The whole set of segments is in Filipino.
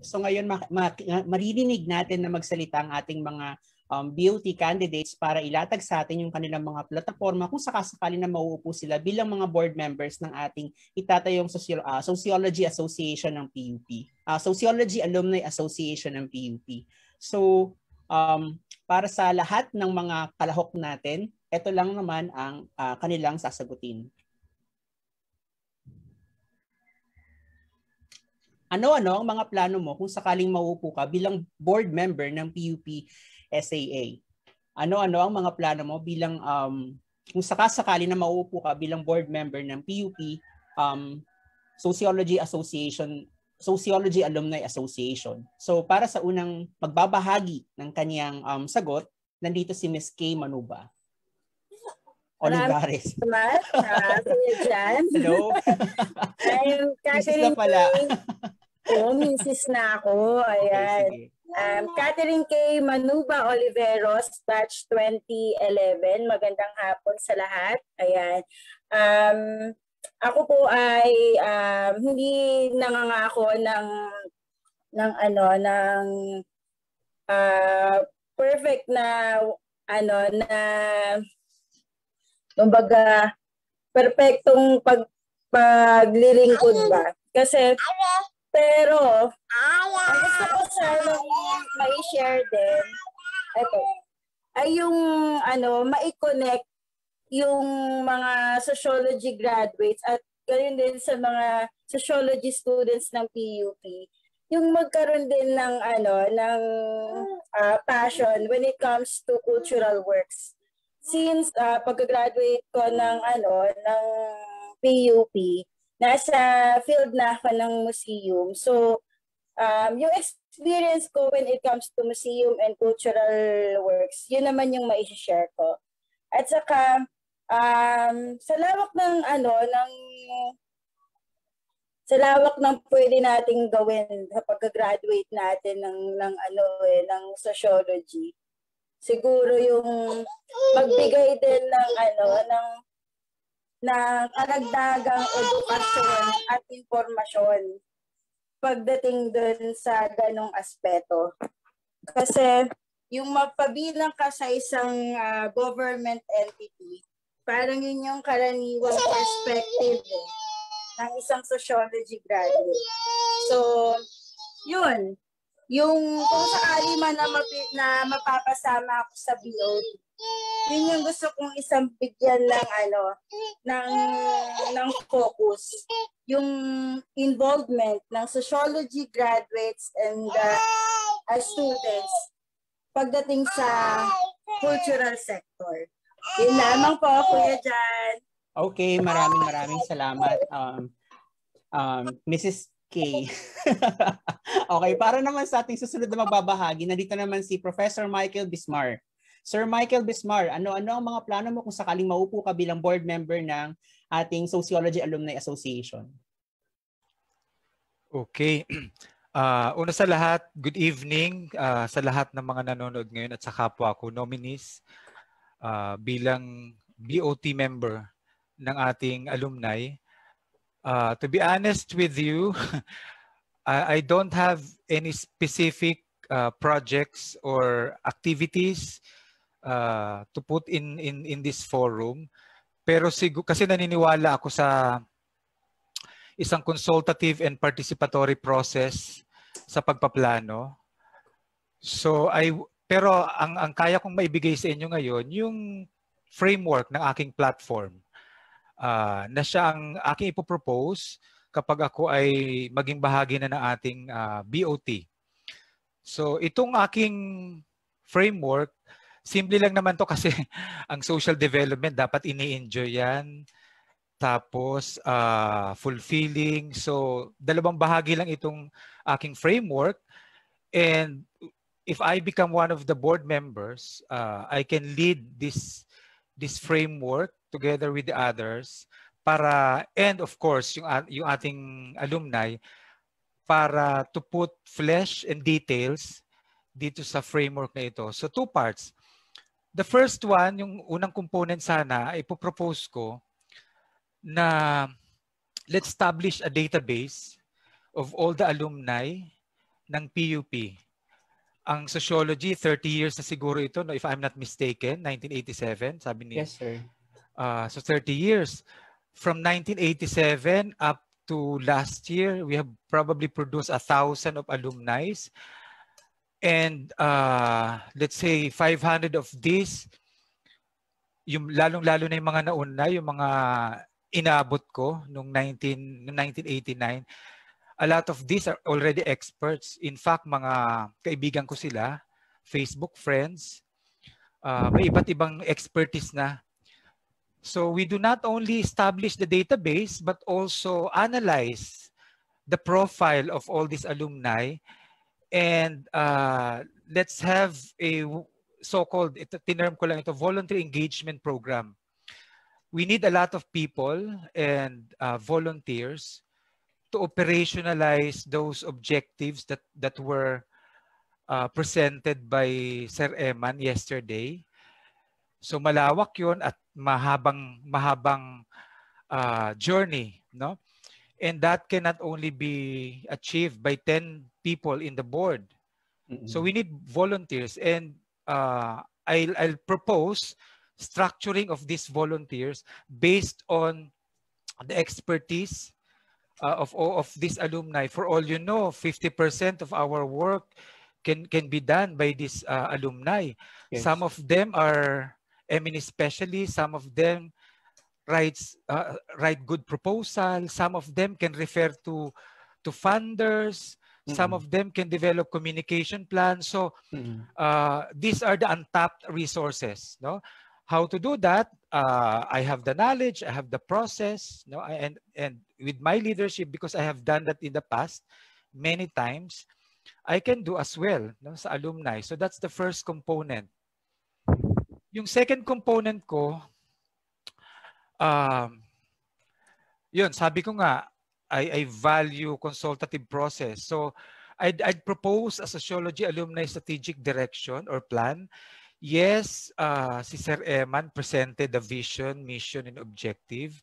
So ngayon maririnig natin na magsalita ang ating mga BOT candidates para ilatag sa atin yung kanilang mga plataforma kung sakasakali na mauupo sila bilang mga board members ng ating itatayong Sociology Association ng PUP. Sociology Alumni Association ng PUP. So para sa lahat ng mga kalahok natin, ito lang naman ang kanilang sasagutin. Ano-ano ang mga plano mo kung sakaling mauupo ka bilang board member ng PUP SAA? Ano-ano ang mga plano mo bilang kung sakasakali na mauupo ka bilang board member ng PUP Sociology Alumni Association? So para sa unang magbabahagi ng kaniyang sagot, nandito si Ms. Kay Manuba Olivares. Hello. I'm Catherine Kay. Oo, misis na ako. Ayan. Okay, Catherine K. Manuba Oliveros, batch 2011. Magandang hapon sa lahat. Ayan. Ako po ay hindi nangangako ng perfect na kumbaga perpektong paglilingkod ba. Kasi pero ang gusto ko sana mai-share din ay yung mai-connect yung mga sociology graduates at gayon din sa mga sociology students ng PUP, yung magkaroon din ng passion when it comes to cultural works. Since pagka-graduate ko ng PUP, nasa field na ako ng museum. So, yung experience ko when it comes to museum and cultural works, yun naman yung mai-share ko. At saka, sa lawak ng pwede nating gawin sa pagka-graduate natin ng sociology, siguro yung magbigay din ng karagdagang edukasyon at informasyon pagdating dun sa ganong aspeto. Kasi yung magpabilang ka sa isang government entity, parang yun yung karaniwang perspective ng isang sociology graduate. So, yun. Yung kung sakali man na mapapasama ako sa BOD, yun yung gusto kong isang bigyan ng focus. Yung involvement ng sociology graduates and students pagdating sa cultural sector. Yun lamang po, Kuya Jan. Okay, maraming salamat, Mrs. K. Okay, para naman sa ating susunod na magbabahagi, nandito naman si Professor Michael Bismar. Sir Michael Bismar, ano ang mga plano mo kung sakaling maupo ka bilang board member ng ating Sociology Alumni Association? Okay. Una sa lahat, good evening sa lahat ng mga nanonood ngayon at sa kapwa ko nominees bilang BOT member ng ating alumni. To be honest with you, I don't have any specific projects or activities to put in this forum. Pero kasi naniniwala ako sa isang consultative and participatory process sa pagpaplano. So pero ang kaya kong maibigay sa inyo ngayon yung framework ng aking platform. Na siya ang aking ipopropose kapag ako ay maging bahagi na ng ating BOT. So itong aking framework, simple lang naman to kasi ang social development dapat ini-enjoy yan. Tapos fulfilling. So dalawang bahagi lang itong aking framework. And if I become one of the board members, I can lead this framework together with the others para, and of course, yung ating alumni, para to put flesh and details dito sa framework na ito. So two parts. The first one, yung unang component sana, ipopropose ko na let's establish a database of all the alumni ng PUP. Ang sociology, 30 years na siguro ito, no, if I'm not mistaken, 1987, sabi ni. Yes, sir. So 30 years. From 1987 up to last year, we have probably produced 1,000 of alumni. And let's say 500 of these, yung lalong-lalo na yung mga nauna, yung mga inabot ko noong 1989, a lot of these are already experts. In fact, mga kaibigan ko sila, Facebook friends, may iba't ibang expertise na. So we do not only establish the database, but also analyze the profile of all these alumni. And let's have a so-called, tinerm ko lang ito, voluntary engagement program. We need a lot of people and volunteers to operationalize those objectives that were presented by Sir Eman yesterday. So malawak yun at mahabang journey, no? And that cannot only be achieved by 10 people in the board. So we need volunteers, and I'll propose structuring of these volunteers based on the expertise of these alumni. For all you know, 50% of our work can be done by these alumni. Yes. Some of them are eminent specialists. Some of them write good proposals. Some of them can refer to funders. Some of them can develop communication plans. So these are the untapped resources. No, how to do that? I have the knowledge. I have the process. No, and with my leadership, because I have done that in the past many times, I can do as well, no, sa alumni. So that's the first component. Yung second component ko, yun, sabi ko nga, I value consultative process. So I'd propose a sociology alumni strategic direction or plan. Yes, si Sir Eman presented the vision, mission, and objective.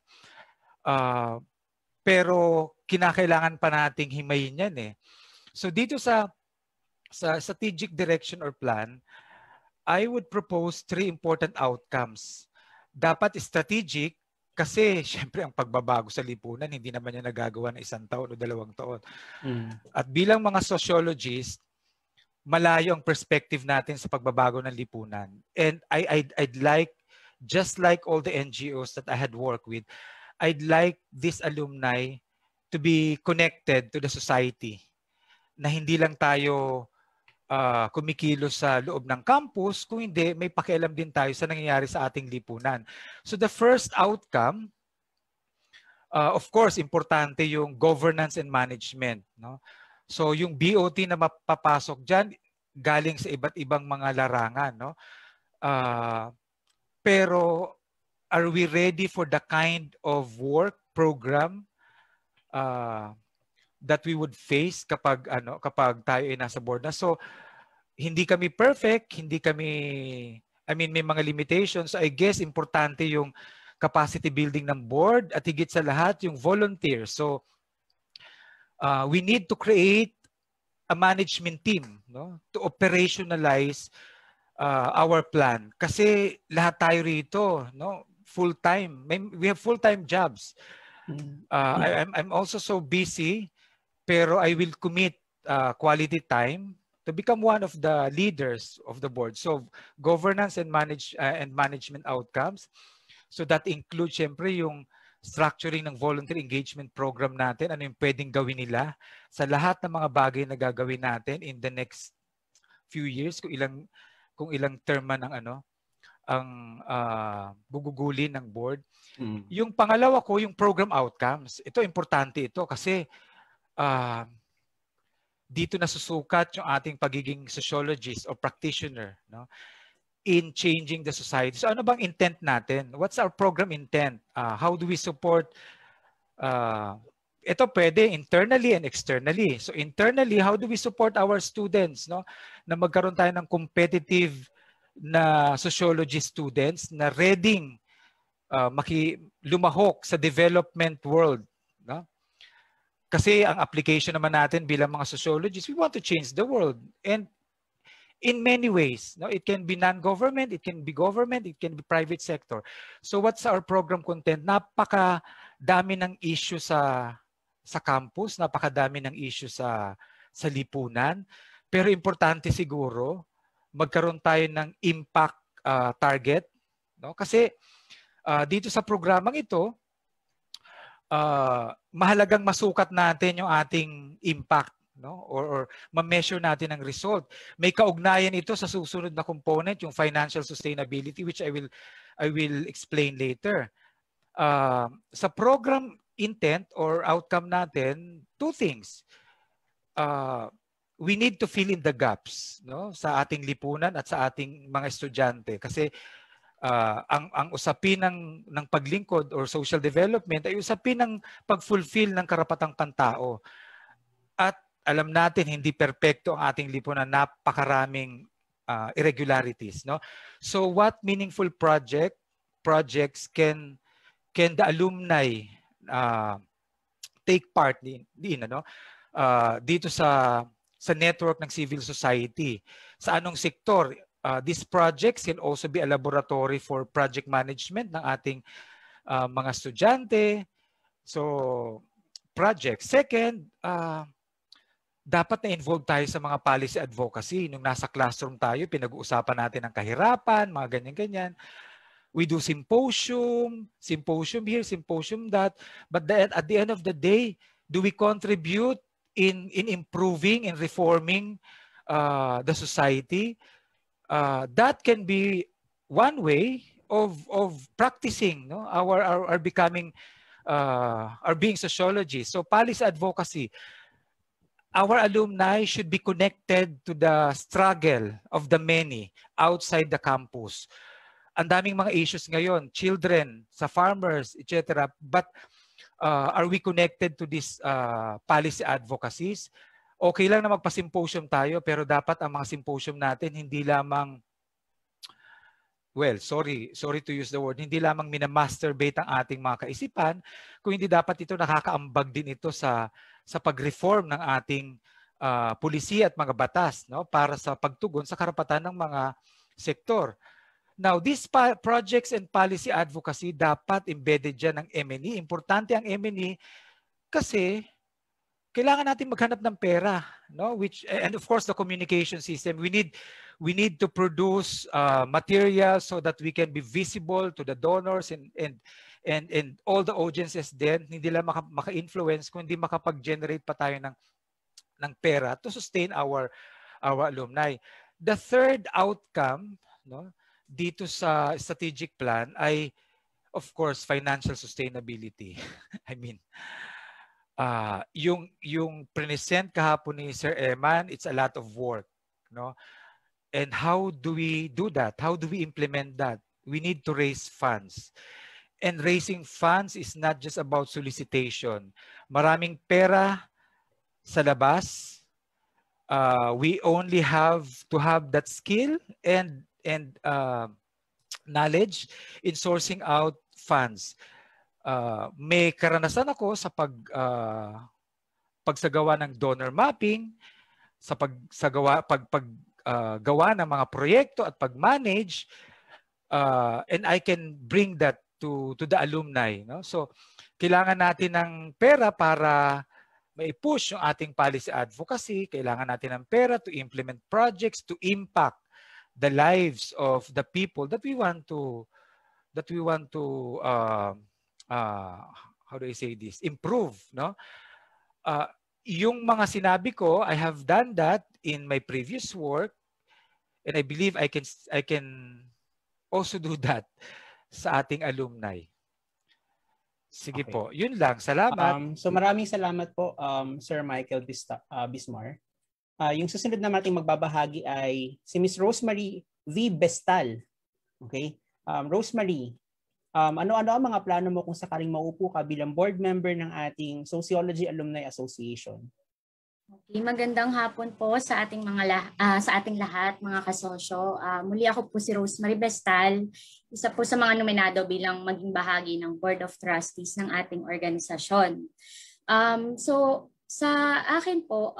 Pero kinakailangan pa nating himayin yan eh. So dito sa strategic direction or plan, I would propose 3 important outcomes. Dapat strategic kasi syempre ang pagbabago sa lipunan, hindi naman yan nagagawa ng 1 taon o 2 taon. At bilang mga sociologists, malayo ang perspective natin sa pagbabago ng lipunan. And I'd like, just like all the NGOs that I had worked with, I'd like this alumni to be connected to the society. Na hindi lang tayo kumikilos sa loob ng campus, kung hindi, may pakialam din tayo sa nangyayari sa ating lipunan. So the first outcome, of course, importante yung governance and management. No? So yung BOT na mapapasok dyan, galing sa iba't ibang mga larangan. No? Pero are we ready for the kind of work program that we would face kapag tayo ay nasa board na? So hindi kami perfect, may mga limitations. So I guess importante yung capacity building ng board at higit sa lahat yung volunteers. So we need to create a management team, no, to operationalize our plan. Kasi lahat tayo rito, no, full-time. We have full-time jobs. I'm also so busy, pero I will commit quality time to become one of the leaders of the board. So governance and management outcomes. So that includes syempre yung structuring ng voluntary engagement program natin, ano yung pwedeng gawin nila sa lahat ng mga bagay na gagawin natin in the next few years, kung ilang term man ang gugugulin ng board. Yung pangalawa ko, yung program outcomes. Ito, importante ito kasi dito nasusukat yung ating pagiging sociologist or practitioner, no, in changing the society. So ano bang intent natin? What's our program intent? How do we support? Ito pwede internally and externally. So internally, how do we support our students, no, na magkaroon tayo ng competitive na sociology students na ready lumahok sa development world, no? Kasi ang application naman natin bilang mga sociologists, we want to change the world. And in many ways, no, it can be non-government, it can be government, it can be private sector. So what's our program content? Napakadami ng issue sa campus, napakadami ng issue sa lipunan. Pero importante siguro, magkaroon tayo ng impact target, no? Kasi dito sa programang ito, mahalagang masukat natin yung ating impact, no? Or ma-measure natin ang result. May kaugnayan ito sa susunod na component, yung financial sustainability, which I will explain later. Sa program intent or outcome natin, two things. We need to fill in the gaps, no, sa ating lipunan at sa ating mga estudyante, kasi ang usapin ng paglingkod or social development ay usapin ng pag-fulfill ng karapatang pantao. At alam natin hindi perpekto ang ating lipunan, napakaraming irregularities, no? So what meaningful projects can the alumni take part in ano? Dito sa network ng civil society? Sa anong sektor? These projects can also be a laboratory for project management ng ating mga estudyante. So, project. Second, dapat na-involve tayo sa mga policy advocacy. Nung nasa classroom tayo, pinag-uusapan natin ang kahirapan, mga ganyan-ganyan. We do symposium here, symposium that. But at the end of the day, do we contribute in improving and reforming the society? That can be one way of practicing, no, our becoming our being sociologists. So policy advocacy, our alumni should be connected to the struggle of the many outside the campus. Ang daming mga issues ngayon, children, sa farmers, etc. But are we connected to these policy advocacies? Okay lang na magpa-symposium tayo, pero dapat ang mga symposium natin hindi lamang, well, sorry to use the word, hindi lamang minamasturbate ang ating mga kaisipan, kung hindi dapat ito nakakaambag din ito sa pag-reform ng ating pulisiya at mga batas, no, para sa pagtugon sa karapatan ng mga sektor. Now, these projects and policy advocacy dapat embedded dyan ng M&E. Importante ang M&E kasi kailangan natin maghanap ng pera, no? And of course the communication system. We need to produce material so that we can be visible to the donors and all the audiences din. Hindi lang maka-influence, kundi makapag-generate pa tayo ng pera to sustain our alumni. The third outcome, no, dito sa strategic plan ay of course financial sustainability. I mean, yung present kahapon ni Sir Eman, it's a lot of work, no? And how do we do that? How do we implement that? We need to raise funds. And raising funds is not just about solicitation. Maraming pera sa labas. We only have to have that skill and knowledge in sourcing out funds. May karanasan ako sa pagsagawa ng donor mapping, sa gawa ng mga proyekto at pag-manage, and I can bring that to the alumni, no? So kailangan natin ng pera para mai-push yung ating policy advocacy, kailangan natin ng pera to implement projects to impact the lives of the people that we want to how do I say this, improve, no? Yung mga sinabi ko, I have done that in my previous work, and I believe I can also do that sa ating alumni. Sige okay. Po, yun lang. Salamat. So maraming salamat po, Sir Michael Bismar. Yung susunod na natin magbabahagi ay si Ms. Rosemary V. Bestal. Okay? Rosemary, ano-ano ang mga plano mo kung sakaling maupo ka bilang board member ng ating Sociology Alumni Association? Okay, magandang hapon po sa ating sa ating lahat, mga kasosyo. Muli ako po si Rosemary Bestal, isa po sa mga nominado bilang maging bahagi ng Board of Trustees ng ating organisasyon. So sa akin po,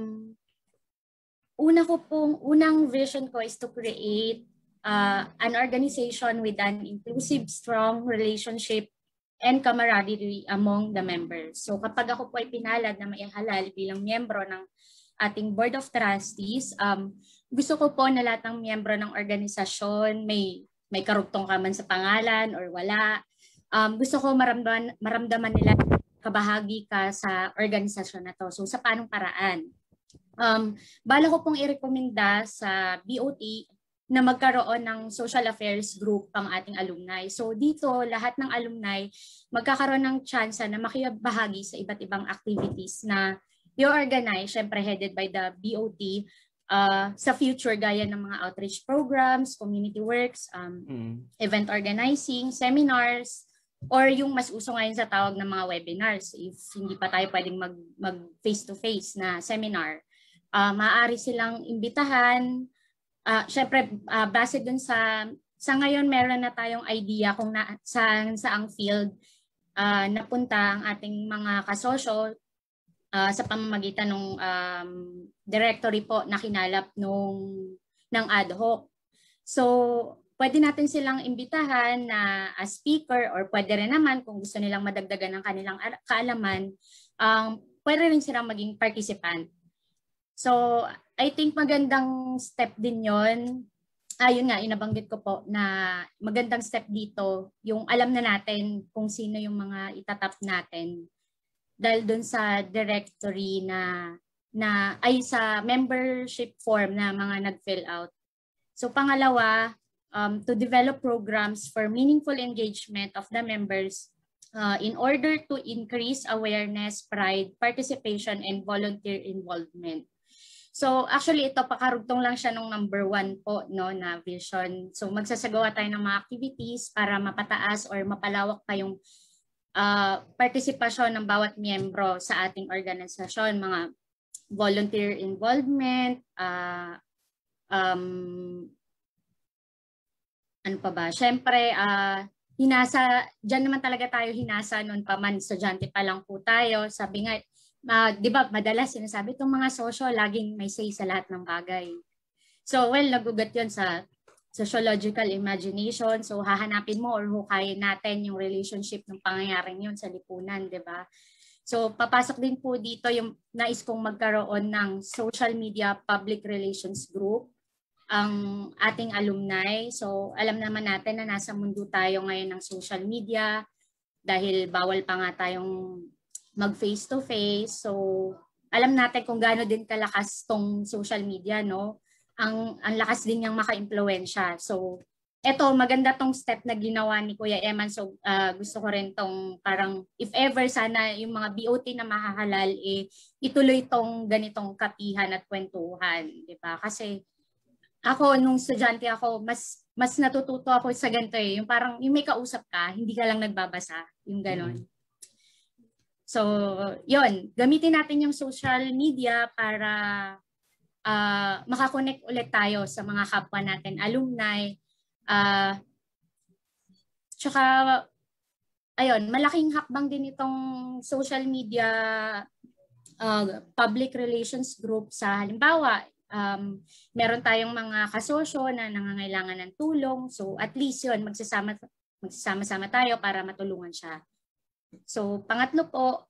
unang vision ko is to create an organization with an inclusive, strong relationship and camaraderie among the members. So kapag ako po ay pinalad na maihalal bilang miyembro ng ating Board of Trustees, gusto ko po na lahat ng miyembro ng organisasyon may karugtong ka man sa pangalan or wala. Gusto ko maramdaman nila kabahagi ka sa organisasyon na to. So sa paanong paraan? Bala ko pong i-recommenda sa BOT na magkaroon ng social affairs group ang ating alumni. So dito, lahat ng alumni magkakaroon ng chance na makibahagi sa iba't ibang activities na i-organize, syempre headed by the BOT, sa future gaya ng mga outreach programs, community works, event organizing, seminars, or yung mas uso ngayon sa tawag ng mga webinars if hindi pa tayo pwedeng mag face-to-face na seminar. Maaari silang imbitahan. Syempre, base dun sa ngayon meron na tayong idea kung saang field napunta ang ating mga kasosyo sa pamamagitan ng directory po na kinalap ng ad hoc. So, pwede natin silang imbitahan na as speaker or pwede rin naman kung gusto nilang madagdagan ng kanilang kaalaman, pwede rin silang maging participant. So, I think magandang step din yon. Yun nga, inabanggit ko po na magandang step dito, yung alam na natin kung sino yung mga itatap natin dahil dun sa directory ay sa membership form na mga nag-fill out. So pangalawa, to develop programs for meaningful engagement of the members in order to increase awareness, pride, participation, and volunteer involvement. So actually ito pakarugtong lang siya nung number 1 po na vision. So magsasagawa tayo ng mga activities para mapataas or mapalawak pa yung partisipasyon ng bawat miyembro sa ating organisasyon, mga volunteer involvement, ano pa ba? Siyempre, dyan naman talaga tayo hinasa noon pa man, estudyante pa lang po tayo. Sabi nga, di ba, madalas sinasabi itong mga sosyo, laging may say sa lahat ng bagay. So, well, nagugat yun sa sociological imagination. So, hahanapin mo or hukayin natin yung relationship ng pangyayaring yun sa lipunan, di ba? So, papasok din po dito yung nais kong magkaroon ng social media public relations group ang ating alumni. So, alam naman natin na nasa mundo tayo ngayon ng social media dahil bawal pa nga tayong mag face-to-face. So, alam natin kung gaano din kalakas tong social media, no? Ang lakas din niyang maka-impluwensya. So, eto, maganda tong step na ginawa ni Kuya Eman. So, gusto ko rin tong parang if ever sana yung mga BOT na mahahalal, ituloy tong ganitong kapihan at kwentuhan. Diba? Kasi ako, nung estudyante ako, mas natututo ako sa ganito yung parang yung may kausap ka, hindi ka lang nagbabasa. Yung ganon. So, yun. Gamitin natin yung social media para makakonect ulit tayo sa mga kapwa natin, alumni. Tsaka, ayun, malaking hakbang din itong social media public relations group sa halimbawa, meron tayong mga kasosyo na nangangailangan ng tulong. So, at least yun, magsasama-sama tayo para matulungan siya. So, pangatlo po,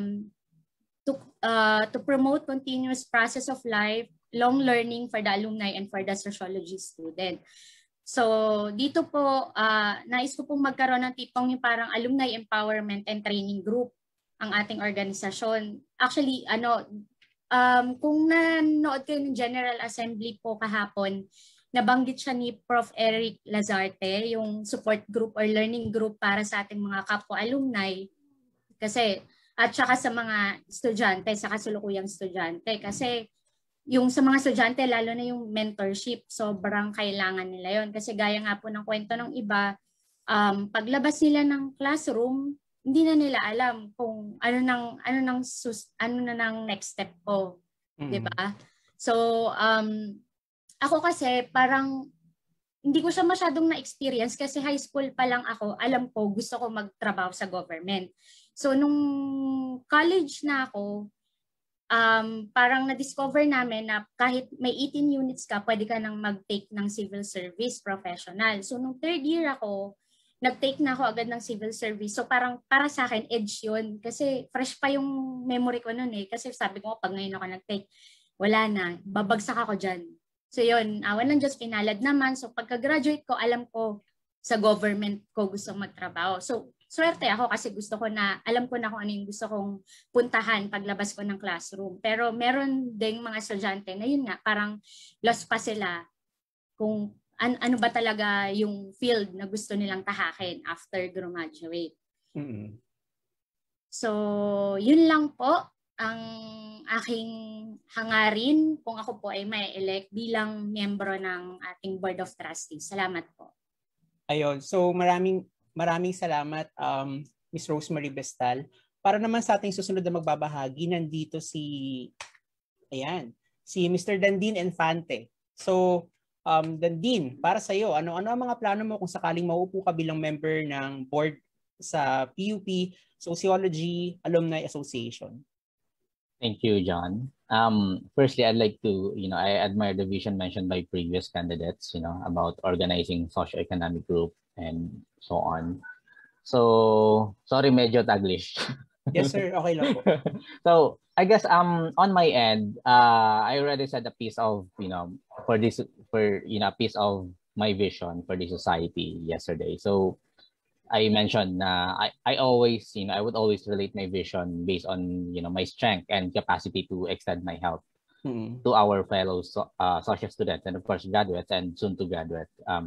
to promote continuous process of life, long learning for the alumni and for the sociology student. So, dito po, nais ko pong magkaroon ng tipong yung parang alumni empowerment and training group ang ating organisasyon. Actually, kung nanood kayo ng General Assembly po kahapon, nabanggit siya ni Prof. Eric Lazarte, yung support group or learning group para sa ating mga kapwa alumni. Kasi, at saka sa mga estudyante, sa kasulukuyang estudyante. Kasi, yung sa mga estudyante, lalo na yung mentorship, sobrang kailangan nila yon. Kasi gaya nga po ng kwento ng iba, paglabas nila ng classroom, hindi na nila alam kung ano nang next step ko, 'di ba? So, ako kasi parang hindi ko siya masyadong na-experience kasi high school pa lang ako, alam ko gusto ko magtrabaho sa government. So nung college na ako, parang na-discover namin na kahit may 18 units ka, pwede ka nang mag-take ng civil service professional. So nung third year ako, nag-take na ako agad ng civil service. So parang para sa akin, edge yun. Kasi fresh pa yung memory ko noon eh. Kasi sabi ko, pag ngayon ako nag-take, wala na, babagsak ako dyan. So yun, awan ng Diyos, pinalad naman. So pagka-graduate ko, alam ko sa government ko gusto magtrabaho. So swerte ako kasi gusto ko na, alam ko na kung ano yung gusto kong puntahan paglabas ko ng classroom. Pero meron ding mga estudyante na yun nga, parang lost pa sila kung ano ba talaga yung field na gusto nilang tahakin after graduate. Mm-hmm. So, yun lang po ang aking hangarin kung ako po ay may elect bilang miyembro ng ating Board of Trustees. Salamat po. Ayun. So, maraming salamat, Ms. Rosemary Bestal. Para naman sa ating susunod na magbabahagi, nandito si Mr. Dandin Infante. So, Dandin, para sa iyo, ano ang mga plano mo kung sakaling mauupo ka bilang member ng board sa PUP Sociology Alumni Association? Thank you, John. Firstly, I'd like to, I admire the vision mentioned by previous candidates, about organizing socio-economic group and so on. So, sorry, medyo Taglish. Yes, sir. Okay lang po. So, I guess on my end, I already said a piece of, a piece of my vision for the society yesterday. So, I mentioned na I always, I would always relate my vision based on, my strength and capacity to extend my help to our fellow social students and of course graduates and soon to graduate.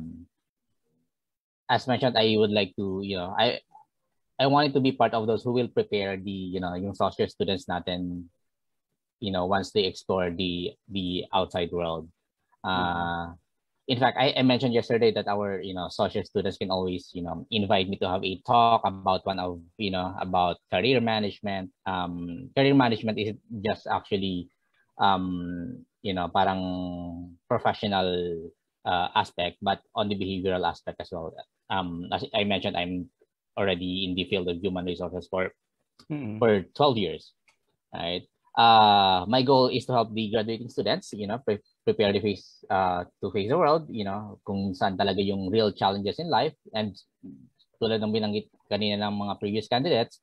As mentioned, I would like to, I wanted to be part of those who will prepare the, yung social students natin, once they explore the outside world. In fact, I mentioned yesterday that our, social students can always, invite me to have a talk about one of, about career management. Career management is just actually, parang professional aspect, but on the behavioral aspect as well. As I mentioned, I'm already in the field of human resources for 12 years, right? My goal is to help the graduating students, prepare to face the world, kung saan talaga yung real challenges in life. And tulad ng binanggit kanina ng mga previous candidates,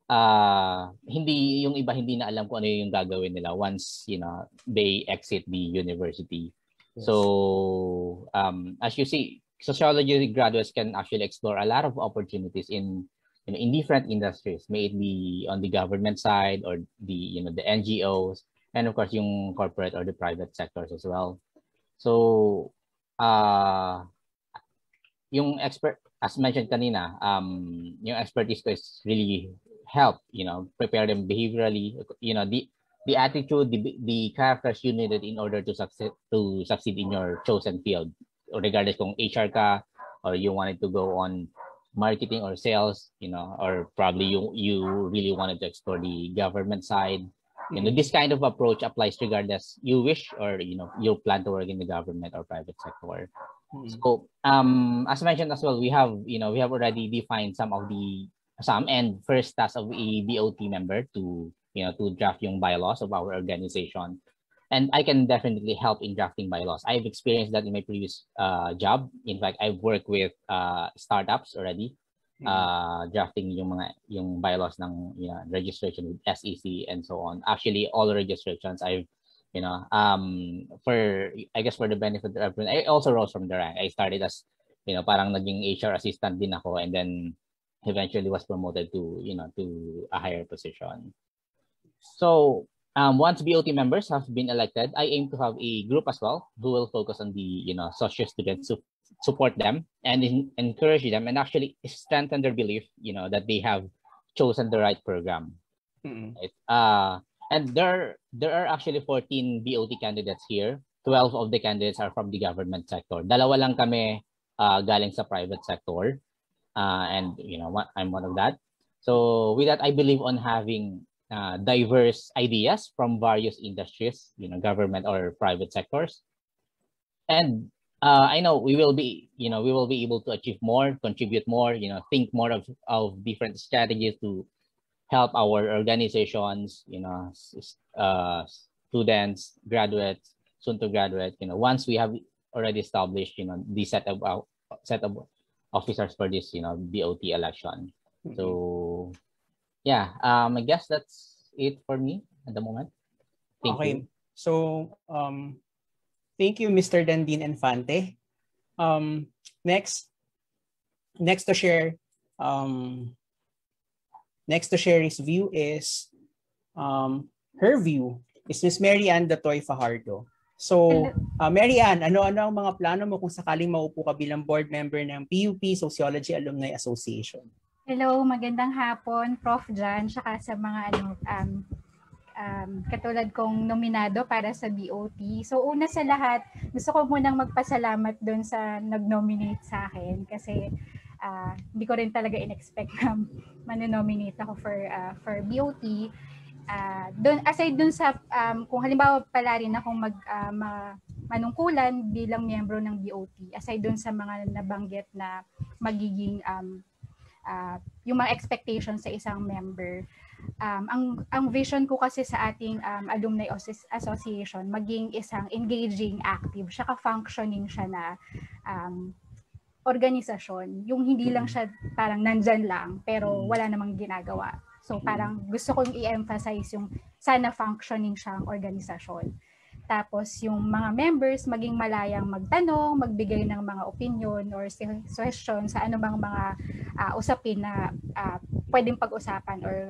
yung iba hindi na alam kung ano yung gagawin nila once, they exit the university. Yes. So, as you see, sociology graduates can actually explore a lot of opportunities in different industries, may it be on the government side or the NGOs, and of course yung corporate or the private sectors as well. So yung expert, as mentioned kanina, yung expertise ko is really help, prepare them behaviorally, the attitude, the characters you needed in order to succeed in your chosen field, regardless kung HR ka or you wanted to go on marketing or sales, or probably you really wanted to explore the government side. This kind of approach applies regardless you wish or you plan to work in the government or private sector. So as mentioned as well, we have already defined some and first task of a BOT member to draft yung bylaws of our organization. And I can definitely help in drafting bylaws. I've experienced that in my previous job. In fact, I've worked with startups already, drafting yung bylaws ng registration with SEC and so on. Actually, all registrations I've for the benefit of everyone, I also rose from the rank. I started as parang naging HR assistant din ako, and then eventually was promoted to to a higher position. So once BOT members have been elected, I aim to have a group as well who will focus on the social students, to support them and encourage them and actually strengthen their belief that they have chosen the right program. Right? And there are actually 14 BOT candidates here. 12 of the candidates are from the government sector. Dalawa lang kami galing sa private sector, and I'm one of that. So with that, I believe on having diverse ideas from various industries, government or private sectors. And I know we will be able to achieve more, contribute more, think more of different strategies to help our organizations, students, graduates, soon to graduate, once we have already established, the set of officers for this, BOT election. So yeah, I guess that's it for me at the moment. Thank you. So thank you, Mr. Dandin Infante. Next to share his view is her view is Ms. Mary Ann Datoy Fajardo. So, Mary Ann, ano-ano ang mga plano mo kung sakaling maupo ka bilang board member ng PUP Sociology Alumni Association? Hello, magandang hapon, Prof. Jan, saka sa mga katulad kong nominado para sa BOT. So una sa lahat, gusto ko munang magpasalamat doon sa nag-nominate sa akin kasi hindi ko rin talaga in-expect na maninominate ako for BOT. Aside dun sa kung halimbawa pala rin akong manungkulan bilang miyembro ng BOT, aside dun sa mga nabanggit na magiging yung mga expectations sa isang member, ang vision ko kasi sa ating alumni association maging isang engaging, active, saka functioning siya na organisasyon, yung hindi lang siya parang nandyan lang pero wala namang ginagawa. So parang gusto kong i-emphasize yung sana functioning siyang organisasyon. Tapos yung mga members maging malayang magtanong, magbigay ng mga opinion or suggestion sa anumang mga usapin na pwedeng pag-usapan or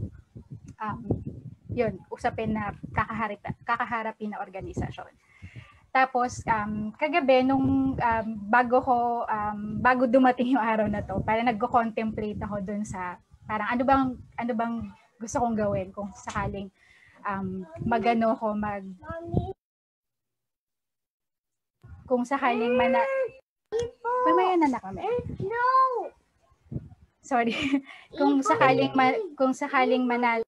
usapin na kakaharapin na organisasyon. Tapos kagabi nung bago dumating yung araw na to, parang nagko-contemplate ako dun sa parang ano bang gusto kong gawin kung sakaling kung sakaling Pamayan na kami. No. Sorry. Kung sakaling manalo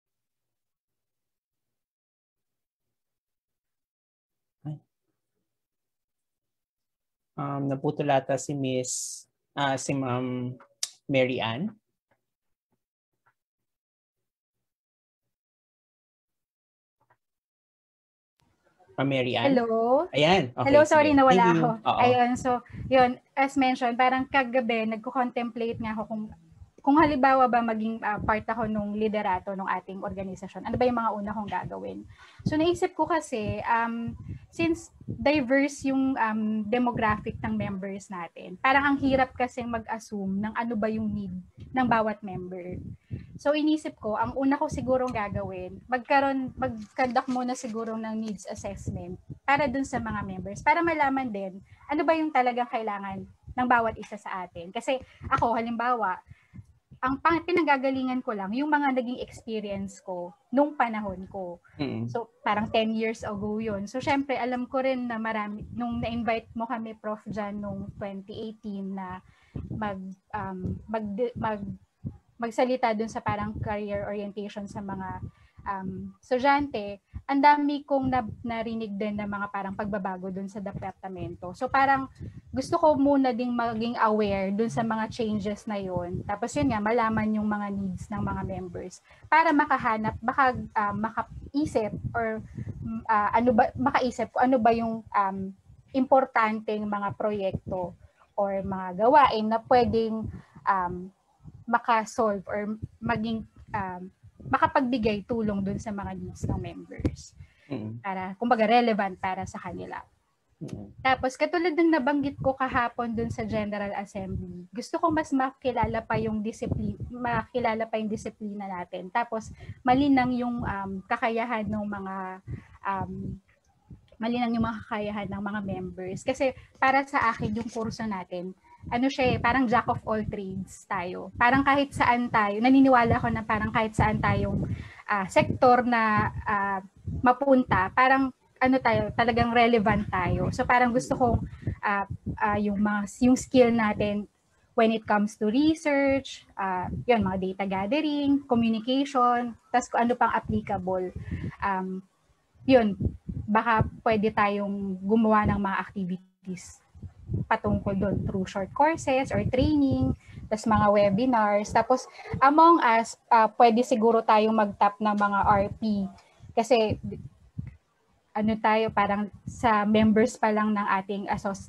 naputulata si Ma'am Mary Ann. Mary Ann? Hello? Ayan. Okay, hello, sorry, nawala ako. Ayun, so, yun, as mentioned, parang kagabi, nagko-contemplate nga ako kung halimbawa ba maging part ako nung liderato ng ating organisasyon, ano ba yung mga una kong gagawin? So, naisip ko kasi, since diverse yung demographic ng members natin, parang ang hirap kasi mag-assume ng ano ba yung need ng bawat member. So inisip ko, ang una ko sigurong gagawin, mag-conduct muna siguro ng needs assessment para dun sa mga members, para malaman din ano ba yung talagang kailangan ng bawat isa sa atin. Kasi ako, halimbawa, ang pinanggagalingan ko lang, yung mga naging experience ko nung panahon ko. So parang 10 years ago yun. So syempre, alam ko rin na marami, nung na-invite mo kami, Prof. Jan, nung 2018 na magsalita dun sa parang career orientation sa mga estudyante, ang dami kong narinig din na mga parang pagbabago dun sa departamento. So parang gusto ko muna ding maging aware dun sa mga changes na yun. Tapos yun nga, malaman yung mga needs ng mga members para makahanap, makaisip or makaisip kung ano ba yung importanteng mga proyekto or mga gawain na pwedeng makasolve or maging makapagbigay tulong dun sa mga needs ng members. Para, kumbaga, relevant para sa kanila. Tapos, katulad ng nabanggit ko kahapon dun sa General Assembly, gusto ko mas makilala pa yung disiplina natin. Tapos, malinang yung kakayahan ng mga members. Kasi, para sa akin, yung kurso natin, parang jack of all trades tayo. Parang kahit saan tayo, naniniwala ko na parang kahit saan tayong sektor na mapunta, parang talagang relevant tayo. So parang gusto kong yung skill natin when it comes to research, mga data gathering, communication, tas kung ano pang applicable. Baka pwede tayong gumawa ng mga activities patungkol doon through short courses or training. tas mga webinars. Tapos among us, pwede siguro tayong mag-tap ng mga RP. Kasi ano tayo, parang sa members pa lang ng ating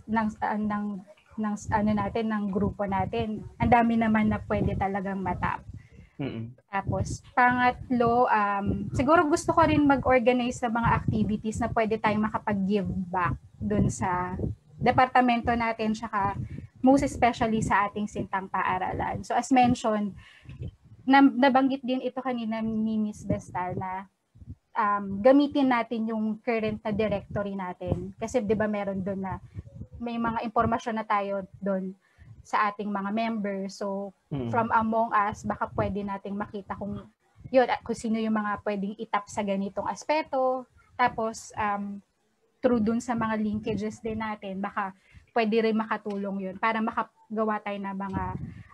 ng grupo natin. Ang dami naman na pwede talagang matap. Tapos, pangatlo, siguro gusto ko rin mag-organize sa mga activities na pwede tayong makapag-give back dun sa departamento natin, tsaka most especially sa ating sintang paaralan. So, as mentioned, nabanggit din ito kanina ni Ms. Bestal na gamitin natin yung current na directory natin. Kasi 'di ba meron doon na may mga impormasyon na tayo doon sa ating mga members. So from among us, baka pwede nating makita kung sino yung mga pwedeng itap sa ganitong aspeto. Tapos through doon sa mga linkages din natin, baka pwede rin makatulong yun para makagawa tayo ng mga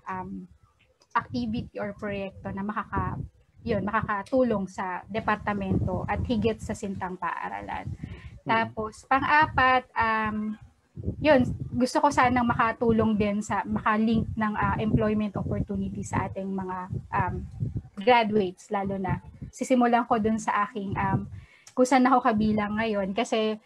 activity or proyekto na makakatulong sa departamento at higit sa sintang paaralan. Tapos, pang-apat, gusto ko sanang makatulong din sa makalink ng employment opportunity sa ating mga graduates, lalo na. Sisimulan ko dun sa aking kung saan ako kabilang ngayon. Kasi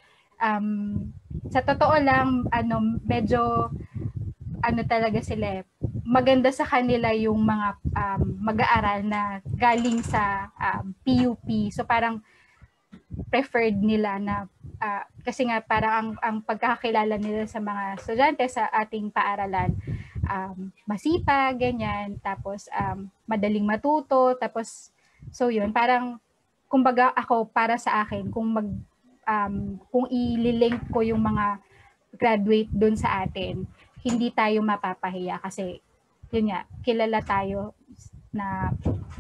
sa totoo lang, medyo talaga sila, maganda sa kanila yung mga mag-aaral na galing sa PUP. So parang preferred nila na kasi nga parang ang pagkakakilala nila sa mga estudyante sa ating paaralan, masipag, ganyan, tapos madaling matuto, tapos so yun, parang kumbaga ako, para sa akin, kung ililink ko yung mga graduate doon sa atin, hindi tayo mapapahiya kasi yun nga, kilala tayo na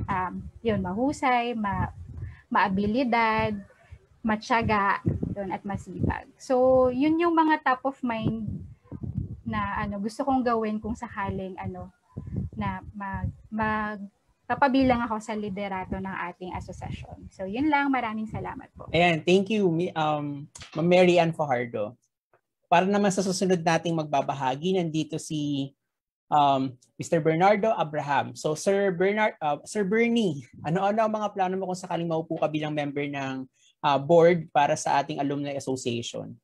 mahusay, maabilidad, matyaga, yun, at masipag. So, yun yung mga top of mind na gusto kong gawin kung sakaling na magpapabilang ako sa liderato ng ating asosasyon. So, yun lang. Maraming salamat po. Ayan, thank you, Ma'am Mary Ann Fajardo. Para naman sa susunod nating magbabahagi, nandito si Mr. Bernardo Abraham. So Sir Bernie, ano-ano ang mga plano mo kung sakaling maupo ka bilang member ng board para sa ating Alumni Association?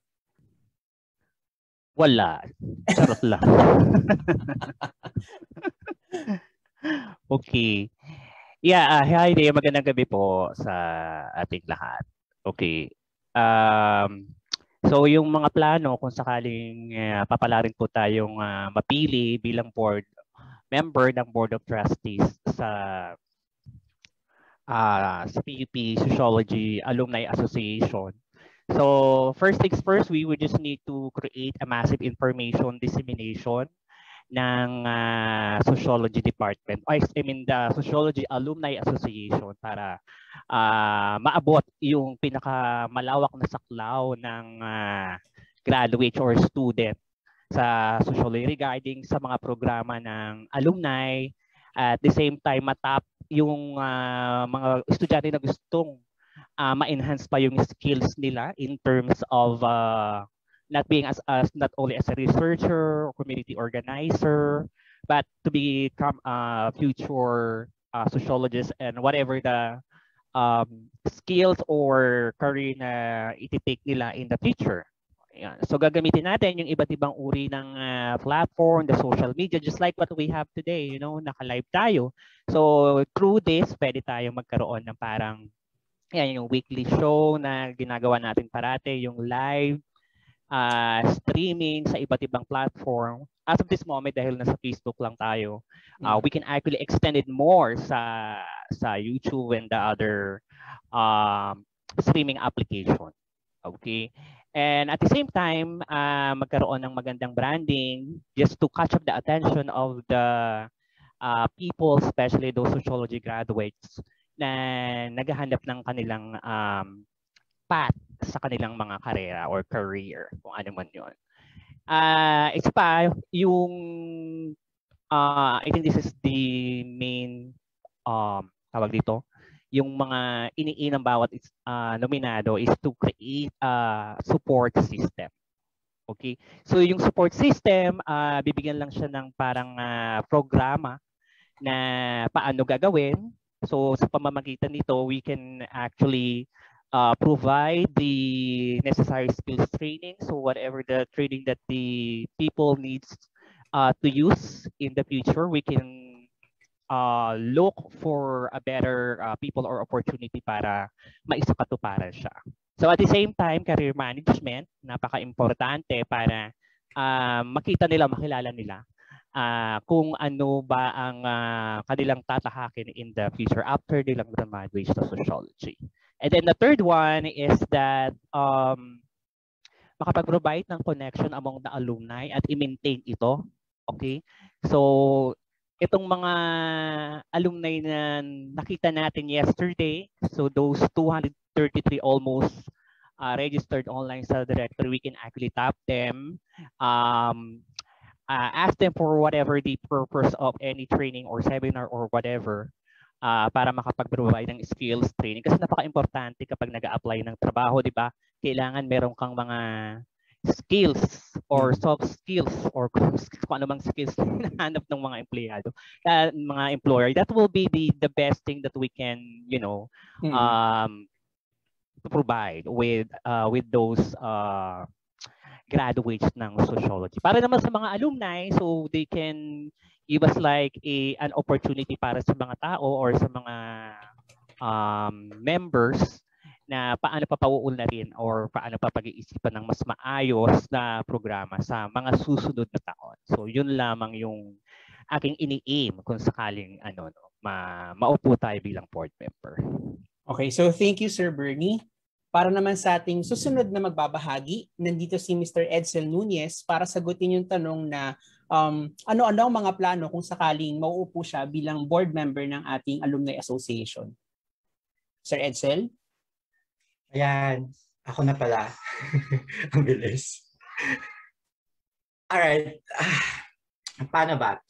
Wala. Charot lang. Okay. Yeah, hi there. Magandang gabi po sa ating lahat. Okay. So yung mga plano kung sakaling papalarin po tayong mapili bilang board member ng Board of Trustees sa PUP Sociology Alumni Association. So first things first, we would just need to create a massive information dissemination ng Sociology Department. I mean the Sociology Alumni Association para maabot yung pinakamalawak na saklaw ng graduate or student sa sociology regarding sa mga programa ng alumni. At the same time, matap yung mga estudyante na gustong ma-enhance pa yung skills nila in terms of not being not only as a researcher or community organizer, but to become a future sociologist and whatever the skills or career na iti-take nila in the future. Ayan. So gagamitin natin yung iba't ibang uri ng platform, the social media, just like what we have today, naka-live tayo. So through this, pwede tayong magkaroon ng parang yung weekly show na ginagawa natin parate, yung live streaming sa iba't ibang platform. As of this moment, dahil nasa Facebook lang tayo, we can actually extend it more sa YouTube and the other streaming application. Okay? And at the same time, magkaroon ng magandang branding just to catch up the attention of the people, especially those sociology graduates na naghahanap ng kanilang path sa kanilang mga karera or career, kung ano man yun. Isa pa, yung I think this is the main tawag dito, yung mga iniinang bawat nominado is to create a support system. Okay? So yung support system, bibigyan lang siya ng parang programa na paano gagawin. So sa pamamagitan nito, we can actually provide the necessary skills training. So whatever the training that the people needs to use in the future, we can look for a better people or opportunity para maisakatuparan siya. So at the same time, career management, napaka-importante para makita nila, makilala nila kung ano ba ang kanilang tatahakin in the future after nilang graduate sa sociology. And then the third one is that makapag-provide ng connection among the alumni at i-maintain ito. Okay? So itong mga alumni na nakita natin yesterday, so those 233 almost registered online sa directory, we can actually tap them, ask them for whatever the purpose of any training or seminar or whatever para makapag-provide ng skills training. Kasi napaka-importante kapag nag-a-apply ng trabaho, di ba? Kailangan meron kang mga skills or soft skills or kung ano mang skills na hinahanap ng mga empleyado, mga employer. That will be the best thing that we can, you know, to provide with those graduates ng sociology. Para naman sa mga alumni, so they can give us like an opportunity para sa mga tao or sa mga members na paano pa pauunlarin or paano pa pag-iisipan ng mas maayos na programa sa mga susunod na taon. So yun lamang yung aking ini-aim kung sakaling maupo tayo bilang board member. Okay, so thank you Sir Bernie. Para naman sa ating susunod na magbabahagi, nandito si Mr. Edsel Nunez para sagutin yung tanong na ano-ano ang mga plano kung sakaling mauupo siya bilang board member ng ating Alumni Association. Sir Edsel? Ayan, ako na pala. Ang bilis. Alright. Paano ba?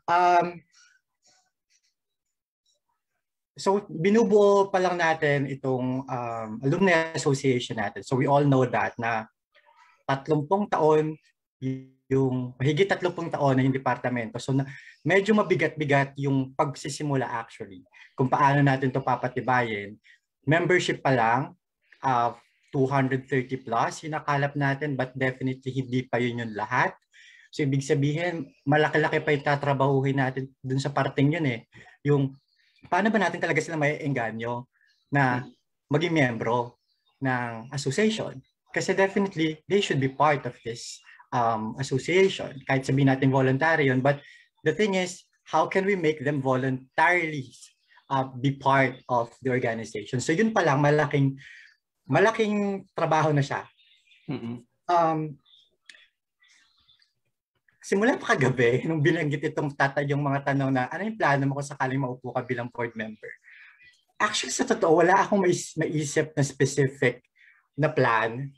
So, binubuo pa lang natin itong Alumni Association natin. So, we all know that na 30 taon, yung mahigit 30 taon na yung departamento. So, medyo mabigat-bigat yung pagsisimula actually. Kung paano natin ito papatibayin. Membership pa lang, 230 plus yung nakalap natin, but definitely hindi pa yun yung lahat. So, ibig sabihin, malaki-laki pa yung tatrabahuhin natin dun sa parting yun eh. Yung paano ba natin talaga sila may engganyo na maging miyembro ng association? Kasi definitely, they should be part of this association. Kahit sabihin natin voluntary yun. But the thing is, how can we make them voluntarily be part of the organization? So yun pa lang, malaking trabaho na siya. Simula pa kagabi, nung binanggit itong yung mga tanong na ano yung plano mo kung sakaling maupo ka bilang board member? Actually, sa totoo, wala akong maisip na specific na plan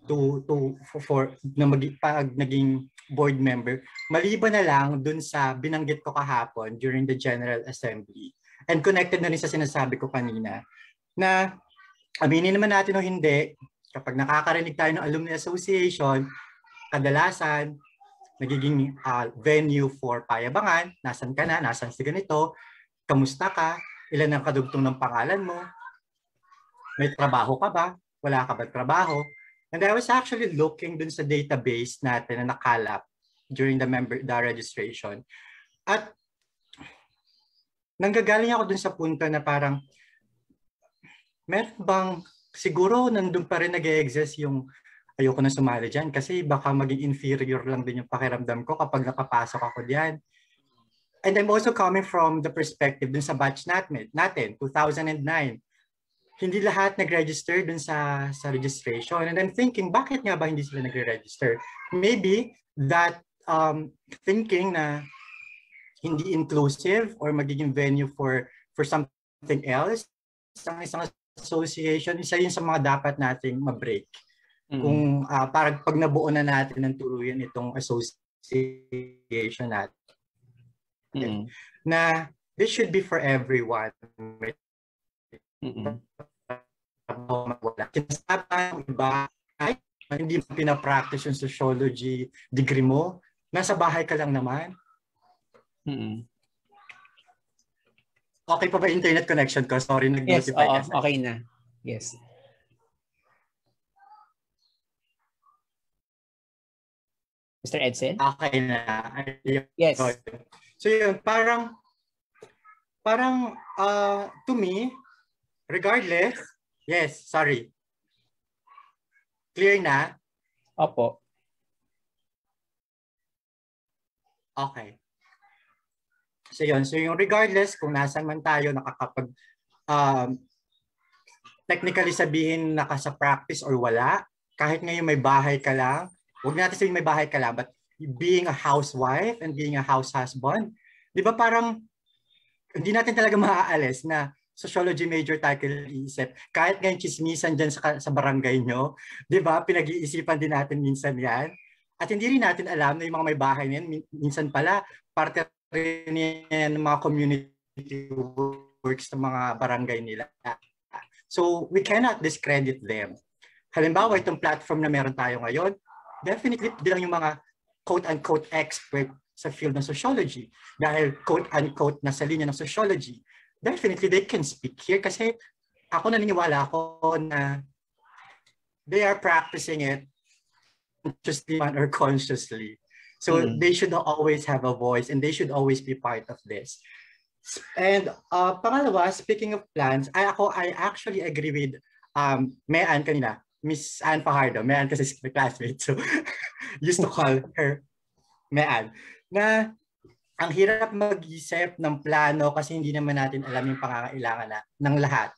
pag naging board member. Maliban na lang dun sa binanggit ko kahapon during the General Assembly. And connected na rin sa sinasabi ko kanina na aminin naman natin o hindi, kapag nakakarinig tayo ng Alumni Association, kadalasan, nagiging venue for payabangan, nasan ka na, nasan si ganito, kamusta ka, ilan ang kadugtong ng pangalan mo, may trabaho ka ba, wala ka ba trabaho. And I was actually looking dun sa database natin na nakalap during the registration. At nanggagaling ako dun sa punto na parang, meron bang, siguro nandun pa rin nag-e-exist yung ayoko na sumali dyan kasi baka maging inferior lang din yung pakiramdam ko kapag nakapasok ako diyan. And I'm also coming from the perspective dun sa batch natin, 2009. Hindi lahat nag-register dun sa registration. And I'm thinking, bakit nga ba hindi sila nag-register? Maybe that thinking na hindi inclusive or magiging venue for something else, isang association, isa yun sa mga dapat nating ma-break. Kung parang pag nabuo na natin ng tuluyan itong association natin. Na this should be for everyone. Sinasabi ng iba, hindi mo pinapractice yung sociology degree mo, nasa bahay ka lang naman. Okay pa ba internet connection ko? Sorry, nag-notify yes, kasi. okay na. Yes. Mr. Edsel? Okay na. Yes. So yun, parang to me, regardless, yes, sorry. Clear na? Opo. Okay. So yun, so yung regardless kung nasan man tayo nakakapag technically sabihin nakasa practice or wala, kahit ngayon may bahay ka lang, huwag natin sabihin may bahay ka lang, but being a housewife and being a house husband, di ba parang hindi natin talaga maaalis na sociology major tayo iisip. Kahit ngayon chismisan dyan sa barangay nyo, di ba, pinag-iisipan din natin minsan yan. At hindi rin natin alam na yung mga may bahay niyan, minsan pala, parte rin yan ng mga community works ng mga barangay nila. So we cannot discredit them. Halimbawa, itong platform na meron tayo ngayon, definitely bilang yung mga quote-unquote expert sa field ng sociology. Dahil quote-unquote nasa linya ng sociology, definitely they can speak here kasi ako naniniwala ako na they are practicing it consciously or consciously. So they should always have a voice and they should always be part of this. And pangalawa, speaking of plans, I actually agree with Mayan kanina, Miss Ann Fajardo. Mayan kasi my classmate, so used to call her Mayan. Na ang hirap mag-isip ng plano kasi hindi naman natin alam yung pangangailangan ng lahat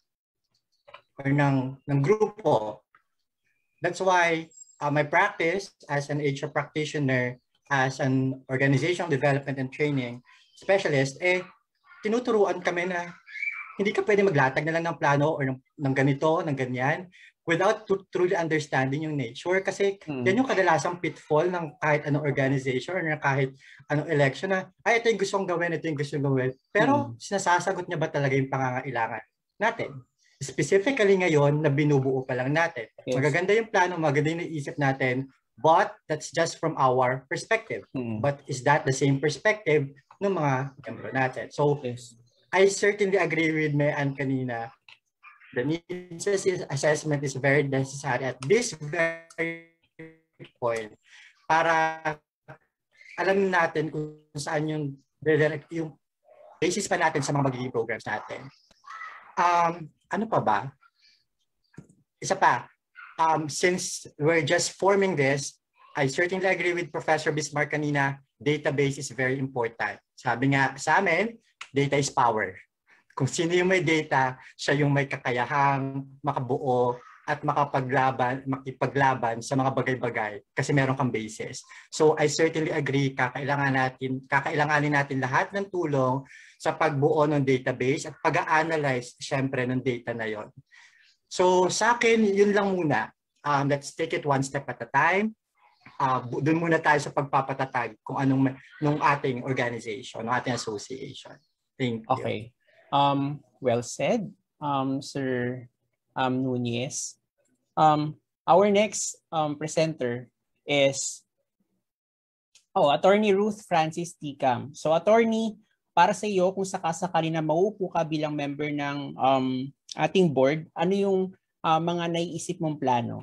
or ng grupo. That's why my practice as an HR practitioner, as an organizational development and training specialist, tinuturuan kami na hindi ka pwede maglatag na lang ng plano or ng ganito, ng ganyan, without truly understanding yung nature. Kasi yan yung kadalasang pitfall ng kahit anong organization or kahit anong election na, ito yung gustong gawin, ito yung gustong gawin. Pero sinasasagot niya ba talaga yung pangangailangan natin? Specifically ngayon na binubuo pa lang natin. Yes. Magaganda yung plano, maganda yung naisip natin, but that's just from our perspective. But is that the same perspective ng mga membro natin? So, yes. I certainly agree with Mayan kanina. The needs assessment is very necessary at this very point para alam natin kung saan yung basis pa natin sa mga magiging programs natin. Ano pa ba? Isa pa, since we're just forming this, I certainly agree with Professor Bismarck kanina, database is very important. Sabi nga sa amin, data is power. Kung sino yung may data, siya yung may kakayahang makabuo at makipaglaban sa mga bagay-bagay kasi meron kang basis. So I certainly agree, kakailanganin natin lahat ng tulong sa pagbuo ng database at pag-analyze syempre ng data na yon. So sa akin, yun lang muna. Let's take it one step at a time. Doon muna tayo sa pagpapatatag kung anong nung ating organization, ng ating association. Thank you. Okay. Well said, Sir Nunez. Our next presenter is Attorney Ruth Francis Ticam. So Attorney, para sa iyo, kung sakasakali na mauupo ka bilang member ng ating board, ano yung mga naiisip mong plano?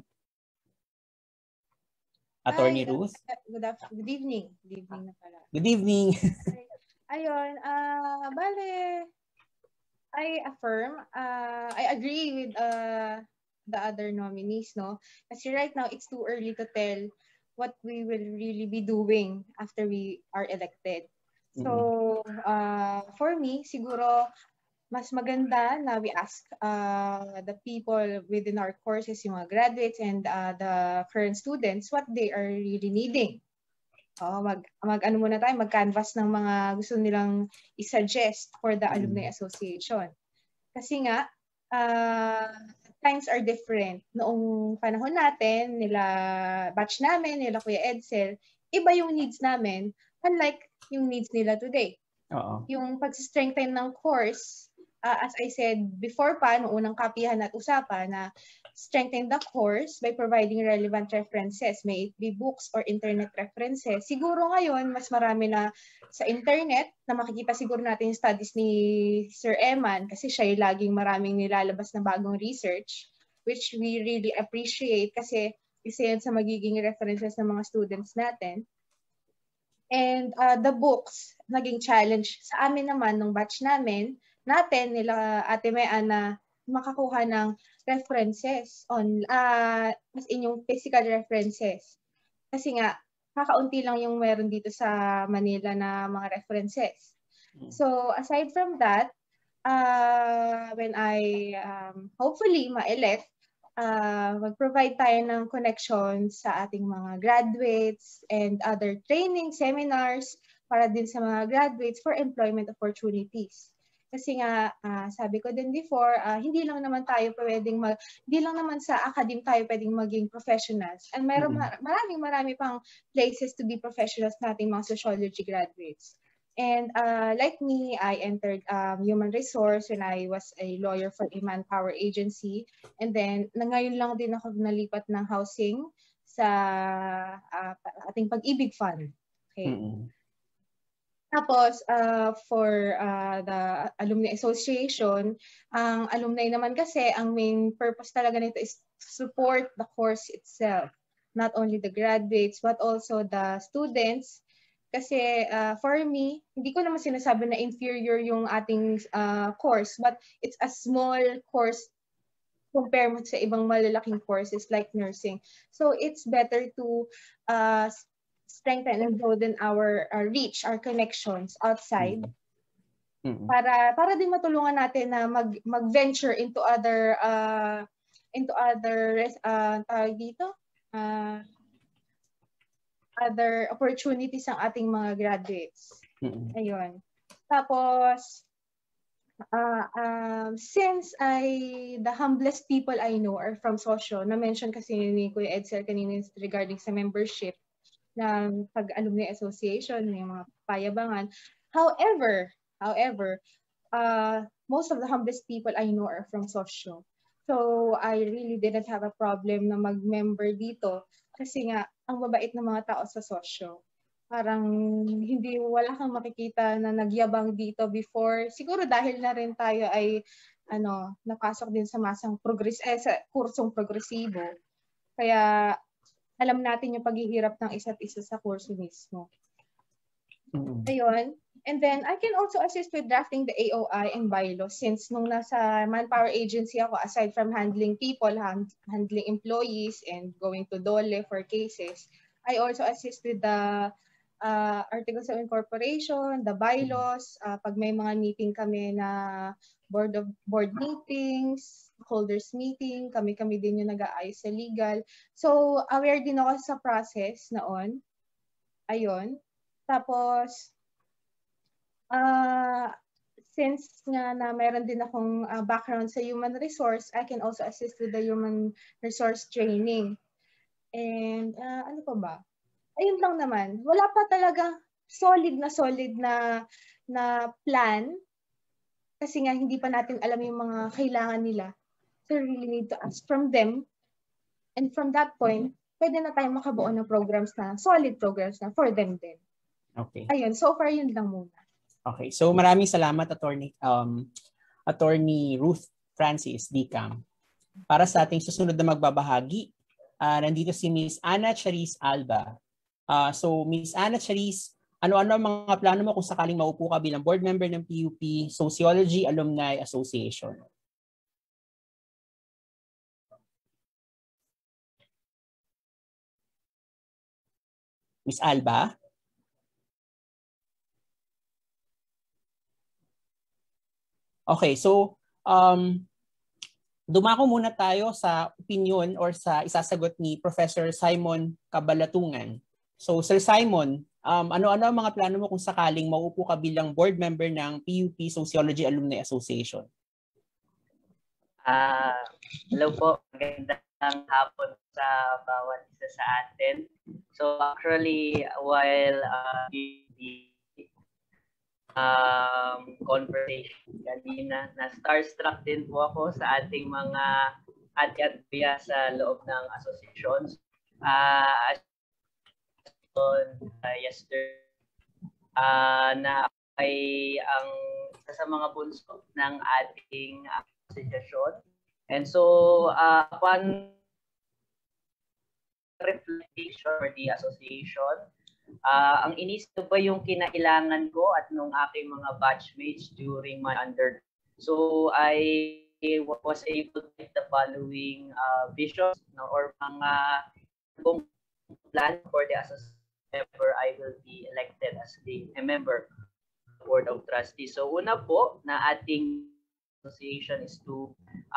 Attorney Ruth? Good evening. Good evening na pala. Good evening. Ayun, bale, I affirm, I agree with the other nominees, no? Kasi right now, it's too early to tell what we will really be doing after we are elected. So, for me, siguro, mas maganda na we ask the people within our courses, yung mga graduates and the current students, what they are really needing. Mag-ano muna tayo, mag-canvas ng mga gusto nilang i-suggest for the Alumni Association. Kasi nga, times are different. Noong panahon natin, nila batch namin, nila Kuya Edsel, iba yung needs namin, unlike yung needs nila today. Yung pag-strengthen ng course, as I said before pa, noong unang Kapehan at Usapan, na strengthen the course by providing relevant references, may it be books or internet references. Siguro ngayon, mas marami na sa internet na makikita siguro natin yung studies ni Sir Eman kasi siya yung laging maraming nilalabas na bagong research, which we really appreciate kasi isa yan sa magiging references ng mga students natin. And the books, naging challenge sa amin naman, nung batch natin, nila Ate Mea na makakuha ng references on as in yung physical references. Kasi nga, kakaunti lang yung meron dito sa Manila na mga references. So, aside from that, when I hopefully ma-elect, mag-provide tayo ng connections sa ating mga graduates and other training seminars para din sa mga graduates for employment opportunities. Kasi nga, sabi ko din before, hindi lang naman hindi lang naman sa academe tayo pwedeng maging professionals. And marami pang places to be professionals nating mga sociology graduates. And like me, I entered human resource when I was a lawyer for a manpower agency. And then, ngayon lang din ako nalipat ng housing sa ating Pag-ibig Fund. Okay. Tapos, for the Alumni Association, ang alumni naman kasi, ang main purpose talaga nito is to support the course itself. Not only the graduates, but also the students. Kasi for me, hindi ko naman sinasabi na inferior yung ating course, but it's a small course compare mo sa ibang malalaking courses like nursing. So it's better to strengthen and broaden our reach, our connections outside. Para din matulungan natin na mag-venture into other other opportunities ang ating mga graduates. Ayun. Tapos, since the humblest people I know are from Socio, na-mention kasi ni Kuya Edsel kanina regarding sa membership ng Pag-alumni Association, yung mga payabangan. However, most of the humblest people I know are from Socio. So, I really didn't have a problem na mag-member dito kasi nga, ang babait ng mga tao sa Socio. Parang wala kang makikita na nagyabang dito before. Siguro dahil na rin tayo ay napasok din sa sa kursong progresibo. Kaya alam natin yung paghihirap ng isa't isa sa kurso mismo. Ayun. And then, I can also assist with drafting the AOI and bylaws since nung nasa manpower agency ako, aside from handling people, handling employees, and going to DOLE for cases, I also assist with the articles of incorporation, the bylaws, pag may mga meeting kami na board meetings, holders meeting, kami din yung nag-aayos sa legal. So, aware din ako sa process noon. Ayun. Tapos, since nga na meron din akong background sa human resource, I can also assist with the human resource training. And ano pa ba? Ayun lang naman. Wala pa talaga solid na plan kasi nga hindi pa natin alam yung mga kailangan nila. So we really need to ask from them. And from that point, pwede na tayong makabuo ng solid programs na for them din. Okay. Ayun, so far yun lang muna. Okay, so maraming salamat Attorney Ruth Francis Dicam. Para sa ating susunod na magbabahagi, nandito si Ms. Ana Charis Alba. So Ms. Ana Charis, ano-ano ang mga plano mo kung sakaling maupo ka bilang board member ng PUP Sociology Alumni Association? Ms. Alba? Okay, so dumako muna tayo sa opinion or sa isasagot ni Professor Simon Kabalatungan. So Sir Simon, ano-ano ang mga plano mo kung sakaling mauupo ka bilang board member ng PUP Sociology Alumni Association? Hello po, magandang hapon sa bawat isa sa atin. So actually, while the conversation kanina. Na starstruck din po ako sa ating mga ate at kuya sa loob ng associations. Yesterday, na ay ang isa sa mga bunso ng ating association. And so, upon reflection for the association, ang inisip ba yung kinailangan ko at nung aking mga batchmates during my under. So, I was able to get the following visions, no, or mga plan for the association whenever I will be elected as a member of the Board of Trustees. So, una po na ating association is to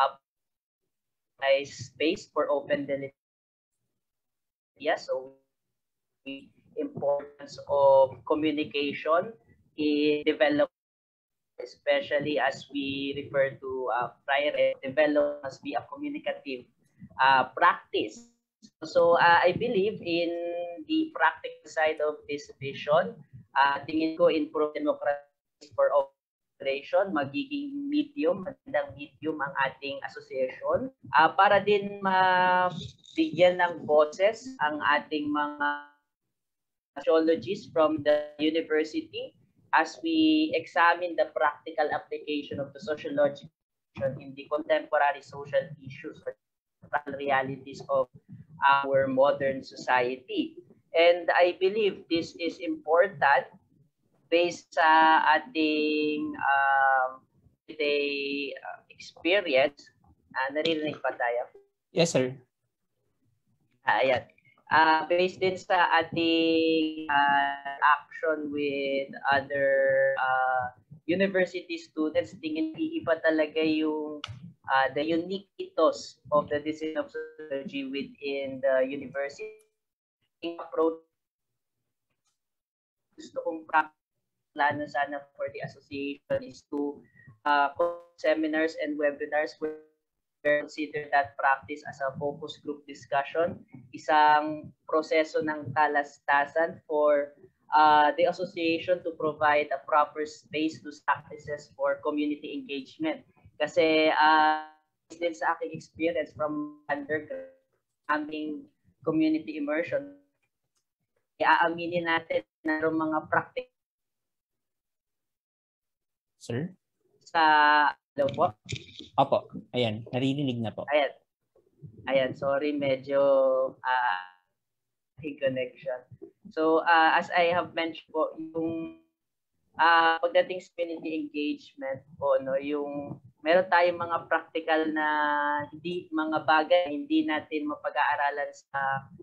space for open delivery. Yes, so the importance of communication in development, especially as we refer to prior development must be a communicative practice. So I believe in the practical side of this vision. Tingin ko in pro-democracy for operation, magiging medium, magandang medium ang ating association para din mabigyan ng boses ang ating mga sociologists from the university as we examine the practical application of the sociology in the contemporary social issues or realities of our modern society. And I believe this is important based sa ating experience. Naririnig pa tayo? Yes, sir. Ayan. Based din sa ating action with other university students, tingin iiba talaga yung the unique ethos of the discipline of sociology within the university. Approach gusto kong plano sana for the association is to seminars and webinars where consider that practice as a focus group discussion, isang proseso ng talastasan for the association to provide a proper space to practices for community engagement. Kasi din sa aking experience from undergrad, aming community immersion, aaminin natin na mga practice. Sir? Sa, hello po? Opo, ayan, naririnig na po. Ayan, sorry, medyo connection. So, as I have mentioned po, yung pagdating sa community engagement po, no, yung meron tayong mga practical na mga bagay hindi natin mapag-aaralan sa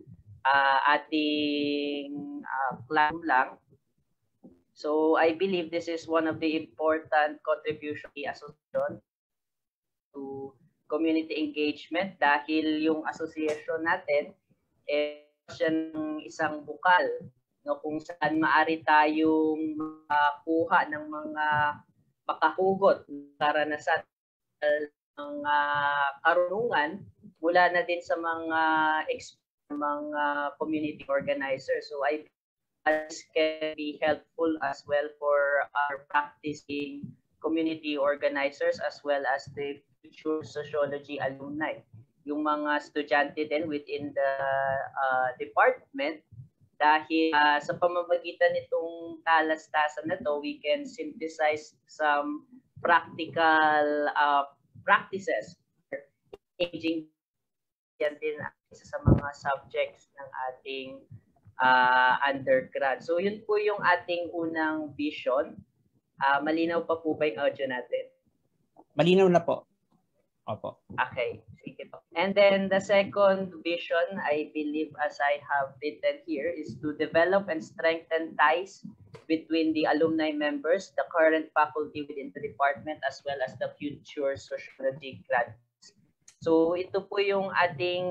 ating classroom lang. So I believe this is one of the important contribution of the association to community engagement dahil yung association natin siya ng isang bukal, no, kung saan maaari tayong makuha ng mga makahugot karanasan ng karunungan mula na din sa mga community organizers. So I this can be helpful as well for our practicing community organizers as well as the future sociology alumni. Yung mga estudyante din within the department, dahil sa pamamagitan nitong talastasan na to, we can synthesize some practical practices. Engaging yan din isa sa mga subjects ng ating undergrad. So yun po yung ating unang vision. Malinaw pa po ba yung audio natin? Malinaw na po. Opo. Okay, sige po. And then the second vision, I believe as I have written here, is to develop and strengthen ties between the alumni members, the current faculty within the department, as well as the future sociology graduates. So ito po yung ating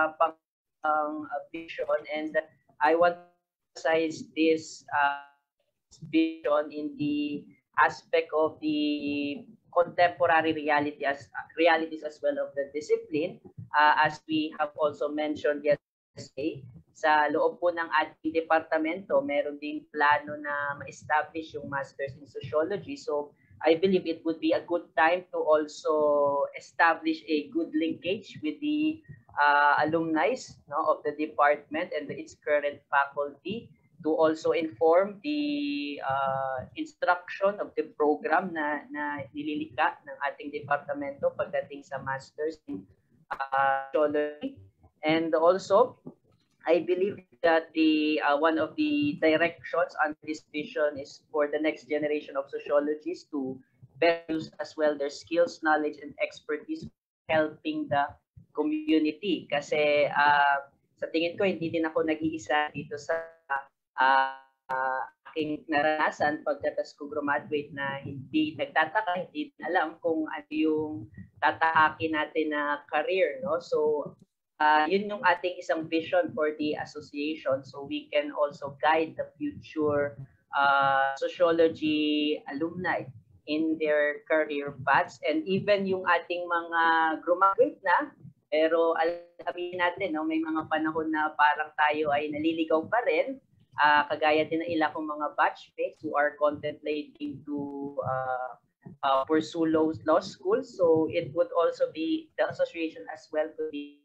vision, and I want to emphasize this vision in the aspect of the contemporary realities as well of the discipline, as we have also mentioned yesterday. Sa loob po ng ating departamento, meron ding plano na ma-establish yung Masters in Sociology. So I believe it would be a good time to also establish a good linkage with the alumni, no, of the department and its current faculty, to also inform the instruction of the program na nililika ng ating departamento pagdating sa Masters in Sociology. And also, I believe that the one of the directions on this vision is for the next generation of sociologists to better use as well their skills, knowledge, and expertise helping the community. Kasi sa tingin ko, hindi din ako nag-iisa dito sa aking naranasan pagkatas ko graduate na hindi nagtataka, hindi alam kung ano yung tatahakin natin na career, no? So yun yung ating isang vision for the association, so we can also guide the future sociology alumni in their career paths, and even yung ating mga graduate na, pero alamin natin, no, may mga panahon na parang tayo ay naliligaw pa rin, kagaya din ng ilang mga batchmates who are contemplating to pursue law school. So it would also be, the association as well could be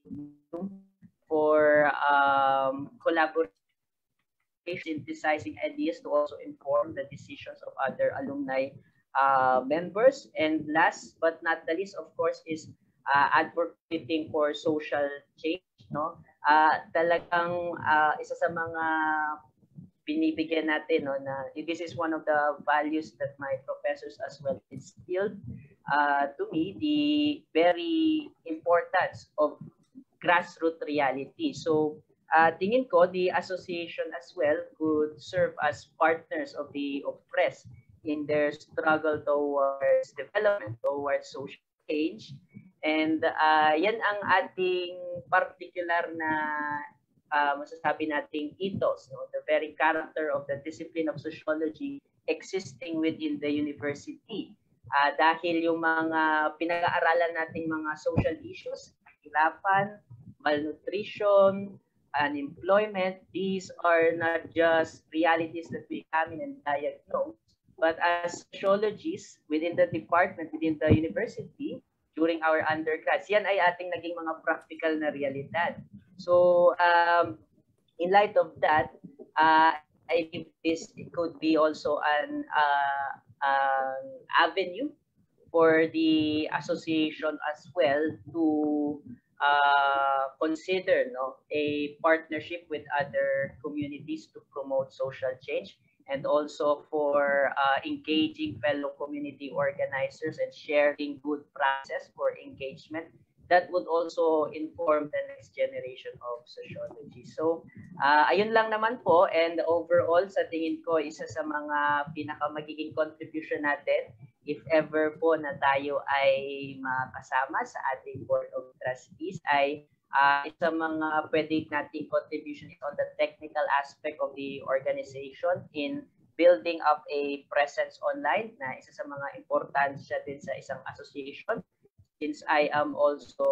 for collaboration, synthesizing ideas to also inform the decisions of other alumni members. And last but not the least, of course, is advocating for social change, no? Talagang isa sa mga binibigyan natin, no, na this is one of the values that my professors as well instilled to me, the very importance of grassroots reality. So tingin ko the association as well could serve as partners of the oppressed in their struggle towards development, towards social change. And yan ang ating particular na masasabi nating ethos, no? The very character of the discipline of sociology existing within the university. Dahil yung mga pinag-aaralan nating mga social issues, kahirapan, malnutrition, unemployment, these are not just realities that we examine and diagnose, but as sociologists within the department, within the university, during our undergrads, yan ay ating naging mga practical na realidad. So, in light of that, I think this could be also an avenue for the association as well to consider, no, a partnership with other communities to promote social change, and also for engaging fellow community organizers and sharing good practices for engagement that would also inform the next generation of sociology. So, ayun lang naman po, and overall, sa tingin ko, isa sa mga pinakamagiging contribution natin, if ever po na tayo ay makasama sa ating Board of Trustees, ay isa mga pwede nating contribution is on the technical aspect of the organization in building up a presence online, na isa sa mga importansya din sa isang association. Since I am also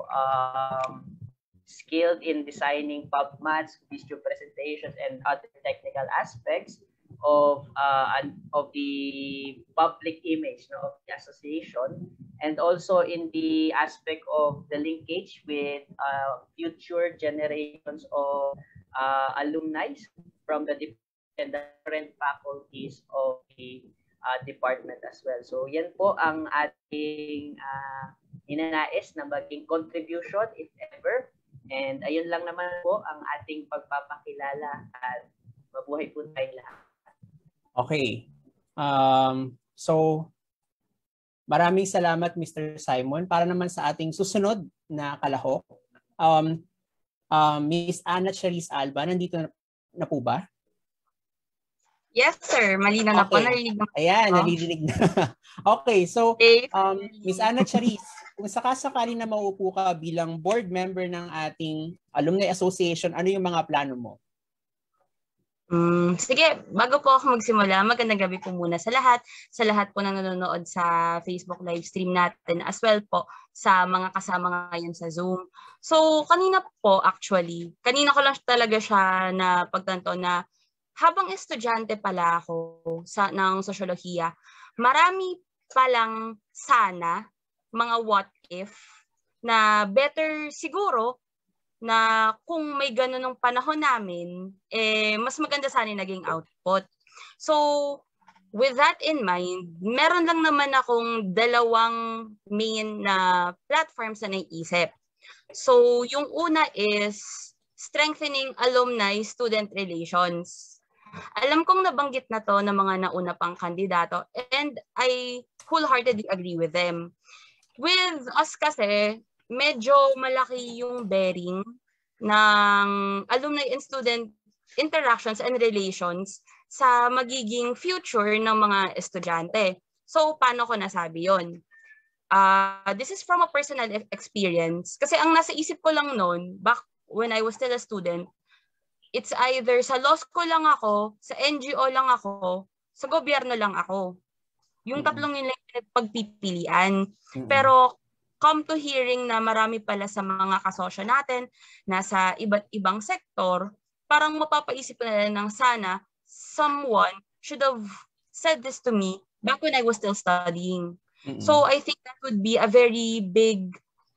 skilled in designing PUP mats, visual presentations, and other technical aspects of the public image, no, of the association, and also in the aspect of the linkage with future generations of alumni from the different faculties of the department as well. So yan po ang ating ninanais na maging contribution if ever. And ayun lang naman po ang ating pagpapakilala, at mabuhay po tayo lahat. Okay. So maraming salamat, Mr. Simon. Para naman sa ating susunod na kalahok, Ms. Ana Charis Alba, nandito na po ba? Yes, sir. Malinaw na po. Narinig na po. Ayan, narinig na. Okay, so Ms. Ana Charis, kung sakasakali na mauupo ka bilang board member ng ating Alumni Association, ano yung mga plano mo? Sige, bago po ako magsimula, magandang gabi po muna sa lahat po na nanonood sa Facebook live stream natin, as well po sa mga kasama ngayon sa Zoom. So, kanina ko lang talaga siya na pagtanto na habang estudyante pala ako ng sosyolohiya, marami palang sana, mga what if, na better siguro na kung may ganun ng panahon namin, mas maganda sana naging output. So, with that in mind, meron lang naman akong dalawang main na platforms na naiisip. So, yung una is strengthening alumni-student relations. Alam kong nabanggit na to ng mga nauna pang kandidato and I wholeheartedly agree with them. With us kasi, medyo malaki yung bearing ng alumni and student interactions and relations sa magiging future ng mga estudyante. So, paano ko nasabi yon? This is from a personal experience. Kasi ang nasa isip ko lang noon, back when I was still a student, it's either sa law school lang ako, sa NGO lang ako, sa gobyerno lang ako. Yung tatlong yun lang pagpipilian. Pero come to hearing na marami pala sa mga kasosyo natin na sa iba't ibang sektor, parang mapapaisip na ng sana someone should have said this to me back when I was still studying. So I think that would be a very big,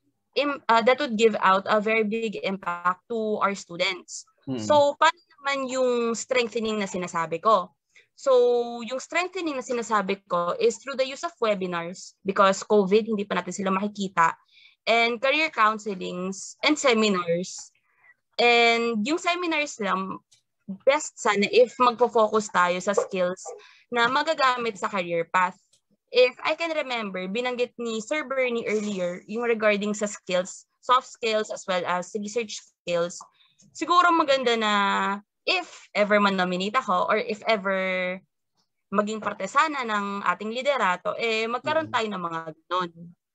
that would give out a very big impact to our students. So paano naman yung strengthening na sinasabi ko? So, yung strengthening na sinasabi ko is through the use of webinars because COVID, hindi pa natin sila makikita, and career counselings and seminars. And yung seminars lang, best sana if magpo-focus tayo sa skills na magagamit sa career path. If I can remember, binanggit ni Sir Bernie earlier yung regarding sa skills, soft skills as well as research skills. Siguro maganda na if ever man-nominate ako or if ever maging parte sana ng ating liderato, magkaroon tayo ng mga ganun.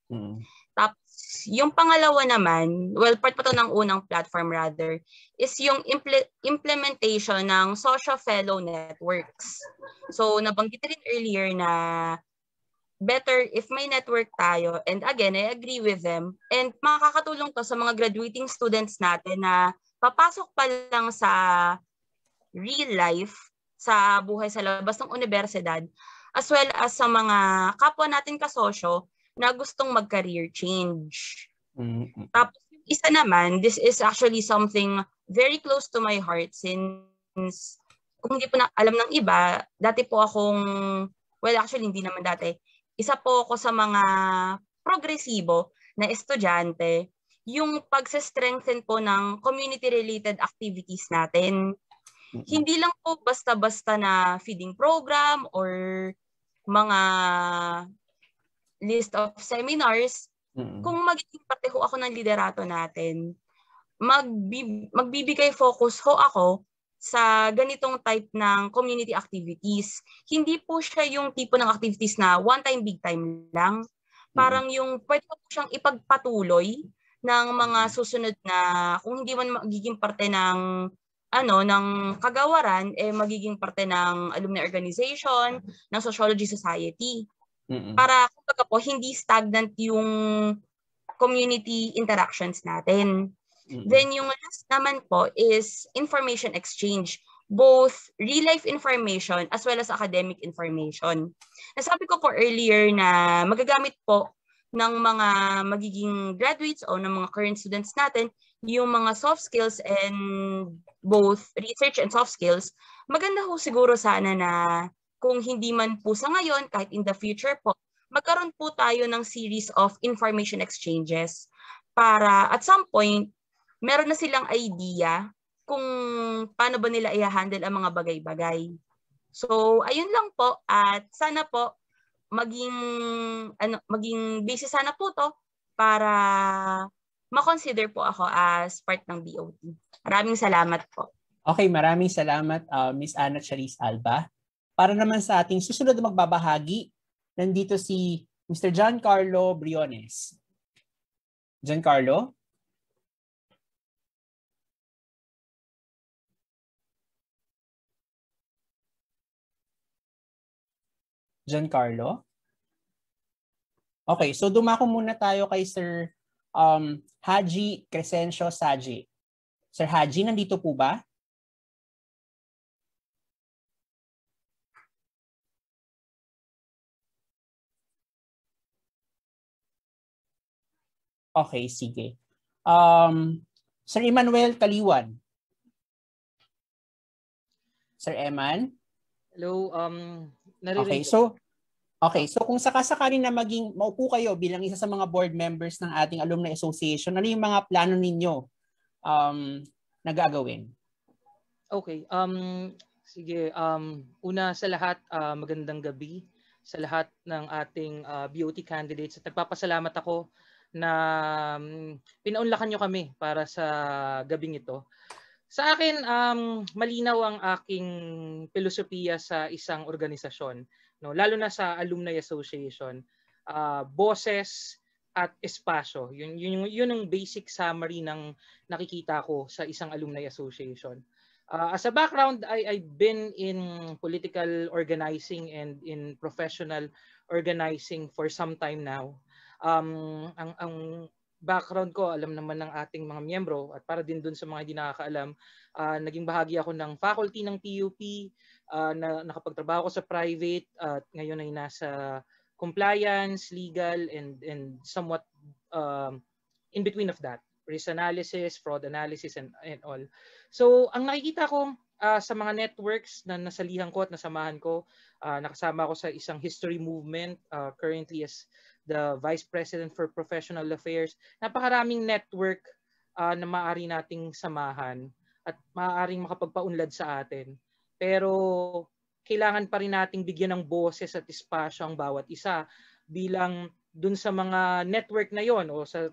Tapos, yung pangalawa naman, well, part pa to ng unang platform rather, is yung implementation ng social fellow networks. So, nabanggit rin earlier na better if may network tayo. And again, I agree with them. And makakatulong to sa mga graduating students natin na papasok pa lang sa real life, sa buhay sa labas ng universidad, as well as sa mga kapwa natin kasosyo na gustong mag-career change. Tapos, isa naman, this is actually something very close to my heart since kung hindi po na alam ng iba, dati po akong, well actually hindi naman dati, isa po ako sa mga progresibo na estudyante, yung pagsa-strengthen po ng community-related activities natin. Hindi lang po basta-basta na feeding program or mga list of seminars. Kung magiging parte ho ako ng liderato natin, magbibigay focus ho ako sa ganitong type ng community activities. Hindi po siya yung tipo ng activities na one time, big time lang. Parang yung pwede po siyang ipagpatuloy ng mga susunod na kung hindi man magiging parte ng ng kagawaran, magiging parte ng alumni organization, ng sociology society. Para kumbaga po, hindi stagnant yung community interactions natin. Then yung last naman po is information exchange, both real-life information as well as academic information. Nasabi ko po earlier na magagamit po ng mga magiging graduates o ng mga current students natin yung mga soft skills and both research and soft skills. Maganda ho siguro sana na kung hindi man po sa ngayon, kahit in the future po, magkaroon po tayo ng series of information exchanges para at some point, meron na silang idea kung paano ba nila i-handle ang mga bagay-bagay. So, ayun lang po at sana po maging basis sana po to para ma-consider po ako as part ng BOT. Maraming salamat po. Okay, maraming salamat Miss Ana Charis Alba. Para naman sa ating susunod na magbabahagi, nandito si Mr. Giancarlo Briones. Giancarlo? Giancarlo? Okay, so dumako muna tayo kay Sir Haji Crescencio Saji. Sir Haji, nandito po ba? Okay, sige. Sir Emmanuel Kaliwan. Sir Eman? Hello, Okay, naririnig ko. so kung sakasakali na maupo kayo bilang isa sa mga board members ng ating Alumni Association, ano yung mga plano ninyo na gagawin? Okay, sige, una sa lahat, magandang gabi sa lahat ng ating BOT candidates. At nagpapasalamat ako na pinaunlakan nyo kami para sa gabing ito. Sa akin, malinaw ang aking filosofiya sa isang organisasyon, no? Lalo na sa Alumni Association. Boses at espasyo. Yun ang basic summary ng nakikita ko sa isang Alumni Association. As a background, I've been in political organizing and in professional organizing for some time now. Ang background ko, alam naman ng ating mga miyembro, at para din dun sa mga hindi nakakaalam, naging bahagi ako ng faculty ng PUP, nakapagtrabaho ko sa private, at ngayon ay nasa compliance, legal, and somewhat in between of that. Risk analysis, fraud analysis, and all. So, ang nakikita ko sa mga networks na nasalihan ko at nasamahan ko, nakasama ako sa isang history movement, currently as the Vice President for Professional Affairs. Napakaraming network na maaari nating samahan at maaaring makapagpaunlad sa atin. Pero kailangan pa rin nating bigyan ng boses at espasyo ang bawat isa bilang dun sa mga network na yon, o sa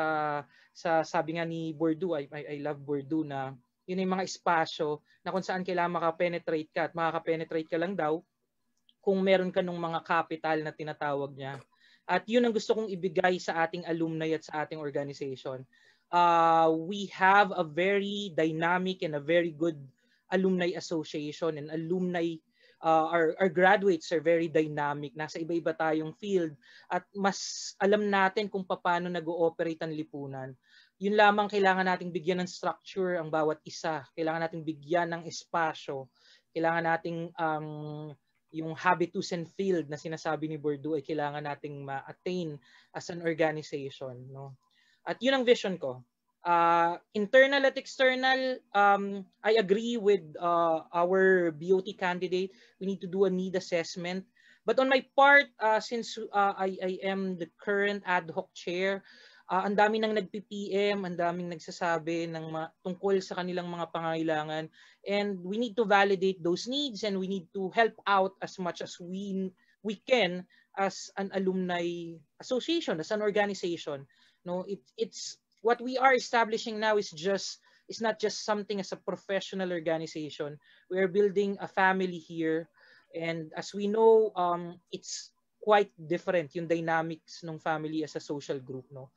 sabi nga ni Bordeaux, I love Bordeaux, na yun yung mga espasyo na kung saan kailangan makapenetrate ka, at makakapenetrate ka lang daw kung meron ka ng mga capital na tinatawag niya. At yun ang gusto kong ibigay sa ating alumni at sa ating organization. We have a very dynamic and a very good alumni association, and alumni, our graduates are very dynamic. Nasa iba-iba tayong field at mas alam natin kung paano nag-ooperate ang lipunan. Yun lamang, kailangan nating bigyan ng structure ang bawat isa. Kailangan nating bigyan ng espasyo. Kailangan nating yung habitus and field na sinasabi ni Bordeaux ay kailangan nating ma-attain as an organization, no? At yun ang vision ko. Internal at external, I agree with our BOT candidate. We need to do a need assessment. But on my part, since I am the current ad hoc chair, ang dami nang nag-PPM, ang daming nagsasabi ng tungkol sa kanilang mga pangangailangan, and we need to validate those needs, and we need to help out as much as we can as an alumni association, as an organization. No, it's what we are establishing now is not just something as a professional organization. We are building a family here, and as we know, it's quite different yung dynamics ng family as a social group, no.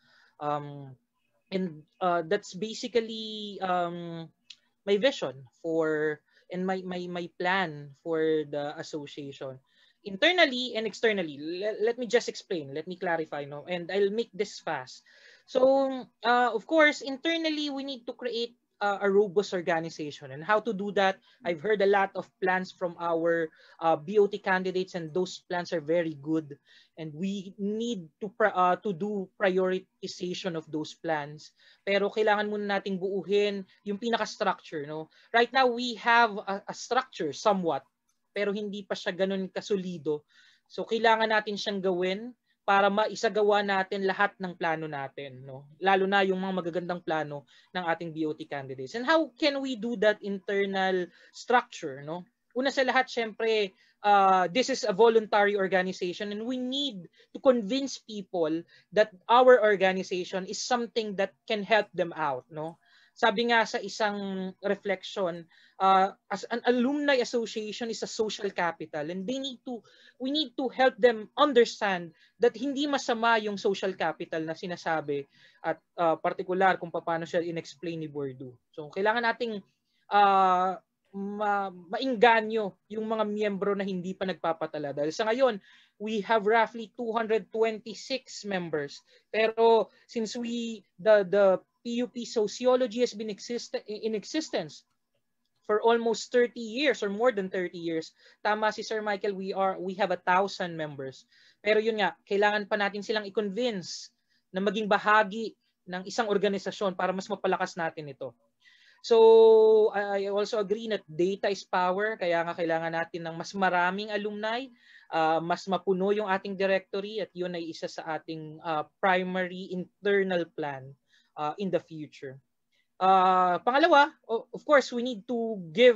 And that's basically my vision for, and my plan for the association, internally and externally. Let me just explain, let me clarify, no, and I'll make this fast. So of course, internally we need to create a robust organization, and how to do that, I've heard a lot of plans from our BOT candidates, and those plans are very good, and we need to do prioritization of those plans. Pero kailangan muna nating buuhin yung pinaka-structure, no. Right now we have a structure somewhat, pero hindi pa siya ganun kasolido. So kailangan natin siyang gawin para maisagawa natin lahat ng plano natin, no? Lalo na yung mga magagandang plano ng ating BOT candidates. And how can we do that internal structure, no? Una sa lahat, syempre, this is a voluntary organization, and we need to convince people that our organization is something that can help them out, no? Sabi nga sa isang reflection, as an alumni association is a social capital, and we need to help them understand that hindi masama yung social capital na sinasabi, at particular kung paano siya in-explain ni Bordeaux. So kailangan nating mainganyo yung mga miyembro na hindi pa nagpapatala. Dahil sa ngayon, we have roughly 226 members. Pero since the PUP sociology has been in existence for almost 30 years or more than 30 years. Tama si Sir Michael, we have 1,000 members. Pero yun nga, kailangan pa natin silang i-convince na maging bahagi ng isang organisasyon para mas mapalakas natin ito. So I also agree that data is power, kaya nga kailangan natin ng mas maraming alumni, mas mapuno yung ating directory, at yun ay isa sa ating primary internal plan in the future. Pangalawa, of course, we need to give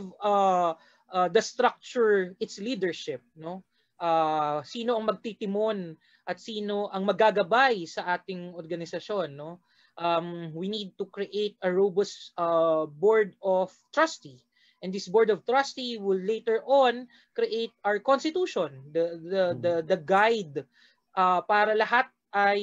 the structure its leadership, no? Sino ang magtitimon at sino ang magagabay sa ating organisasyon, no? We need to create a robust board of trustee, and this board of trustee will later on create our constitution, the guide para lahat ay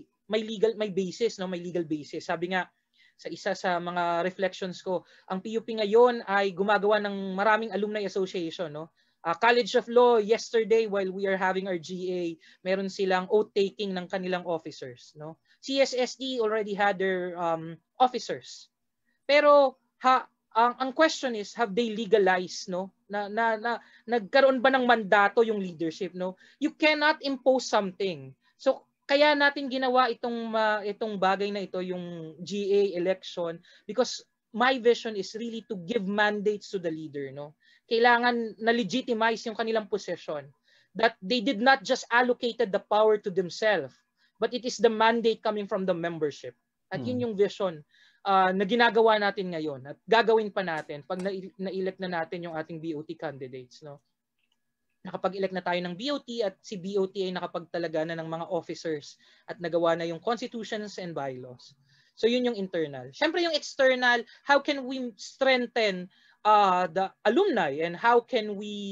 may basis, no? May legal basis. Sabi nga sa isa sa mga reflections ko, ang PUP ngayon ay gumagawa ng maraming alumni association, no? College of Law, yesterday while we are having our GA, meron silang oath taking ng kanilang officers, no? CSSD already had their officers. Pero ang question is, have they legalized, no? Nagkaroon ba ng mandato yung leadership, no? You cannot impose something. So kaya natin ginawa itong bagay na ito, yung GA election, because my vision is really to give mandates to the leader, no? Kailangan na legitimize yung kanilang position, that they did not just allocated the power to themselves, but it is the mandate coming from the membership. At yun yung vision na ginagawa natin ngayon at gagawin pa natin pag na-elect na natin yung ating BOT candidates, no? Nakapag-elect na tayo ng BOT at si BOT ay nakapagtalaga na ng mga officers at nagawa na yung constitutions and bylaws. So yun yung internal. Siyempre yung external, how can we strengthen the alumni, and how can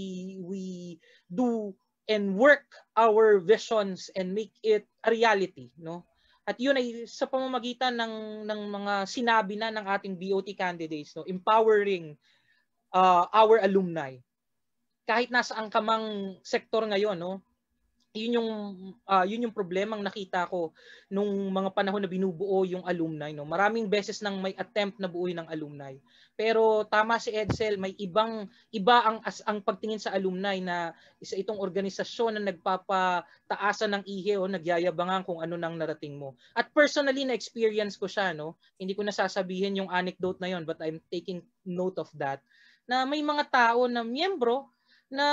we do and work our visions and make it a reality, no? At yun ay sa pamamagitan ng mga sinabi na ng ating BOT candidates, no? Empowering our alumni. Kahit nasaan ka mang sektor ngayon, no? Yun yung problemang nakita ko nung mga panahon na binubuo yung alumni, no. Maraming beses nang may attempt na buuin ng alumni. Pero tama si Edsel, may iba ang pagtingin sa alumni na isa itong organisasyon na nagpapataasan ng ihe o nagyayabangan kung ano nang narating mo. At personally na experience ko siya, no. Hindi ko nasasabihin yung anecdote na yon, but I'm taking note of that. Na may mga tao na miyembro na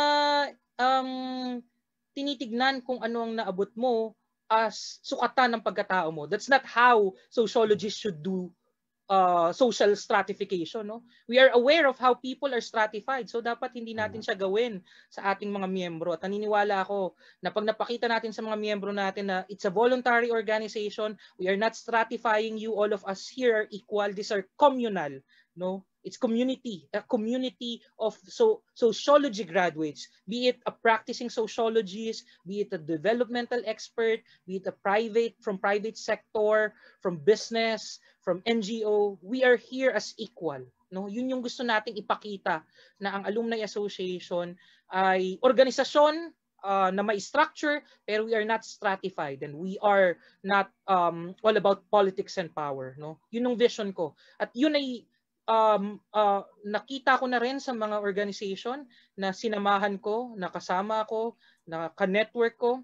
tinitignan kung ano ang naabot mo as sukatan ng pagkatao mo. That's not how sociologists should do social stratification, no? We are aware of how people are stratified, so dapat hindi natin siya gawin sa ating mga miyembro. At naniniwala ako na pag napakita natin sa mga miyembro natin na it's a voluntary organization, we are not stratifying you, all of us here are equal, these are communal, no? It's community, a community of sociology graduates, be it a practicing sociologist, be it a developmental expert, be it a from private sector, from business, from NGO. We are here as equal, no? Yun yung gusto nating ipakita, na ang Alumni Association ay organisasyon na may structure, pero we are not stratified, and we are not all about politics and power, no? Yun yung vision ko. At yun ay nakita ko na rin sa mga organization na sinamahan ko, nakasama ko, naka-network ko,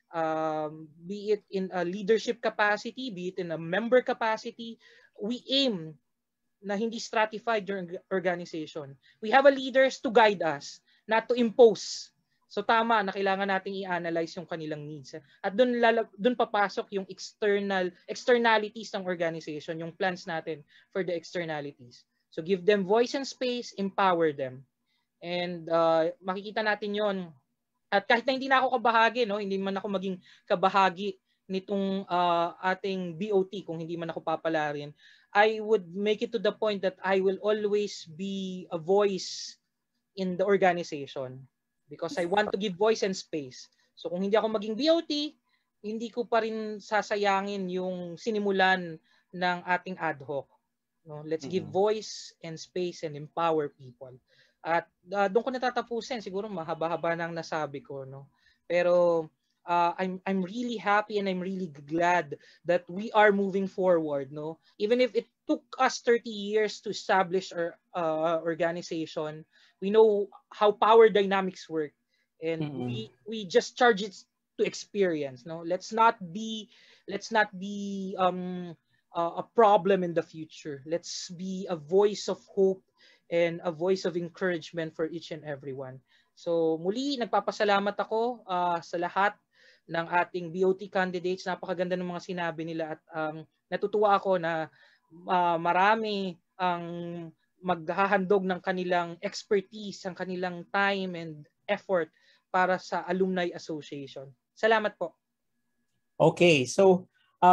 be it in a leadership capacity, be it in a member capacity. We aim na hindi stratified your organization. We have a leaders to guide us, not to impose. So tama na kailangan nating i-analyze yung kanilang needs. At doon papasok yung externalities ng organization, yung plans natin for the externalities. So give them voice and space, empower them. And makikita natin yon. At kahit na hindi na ako kabahagi, no, hindi man ako maging kabahagi nitong ating BOT, kung hindi man ako papalarin, I would make it to the point that I will always be a voice in the organization because I want to give voice and space. So kung hindi ako maging BOT, hindi ko pa rin sasayangin yung sinimulan ng ating ad hoc. No, let's give voice and space and empower people. At doon ko natatapusin, siguro mahaba-haba nang nasabi ko, no. Pero I'm really happy and I'm really glad that we are moving forward, no. Even if it took us 30 years to establish our organization, we know how power dynamics work, and we just charge it to experience, no. Let's not be let's not be a problem in the future. Let's be a voice of hope and a voice of encouragement for each and everyone. So muli, nagpapasalamat ako sa lahat ng ating BOT candidates. Napakaganda ng mga sinabi nila at natutuwa ako na marami ang maghahandog ng kanilang expertise, ang kanilang time and effort para sa Alumni Association. Salamat po. Okay, so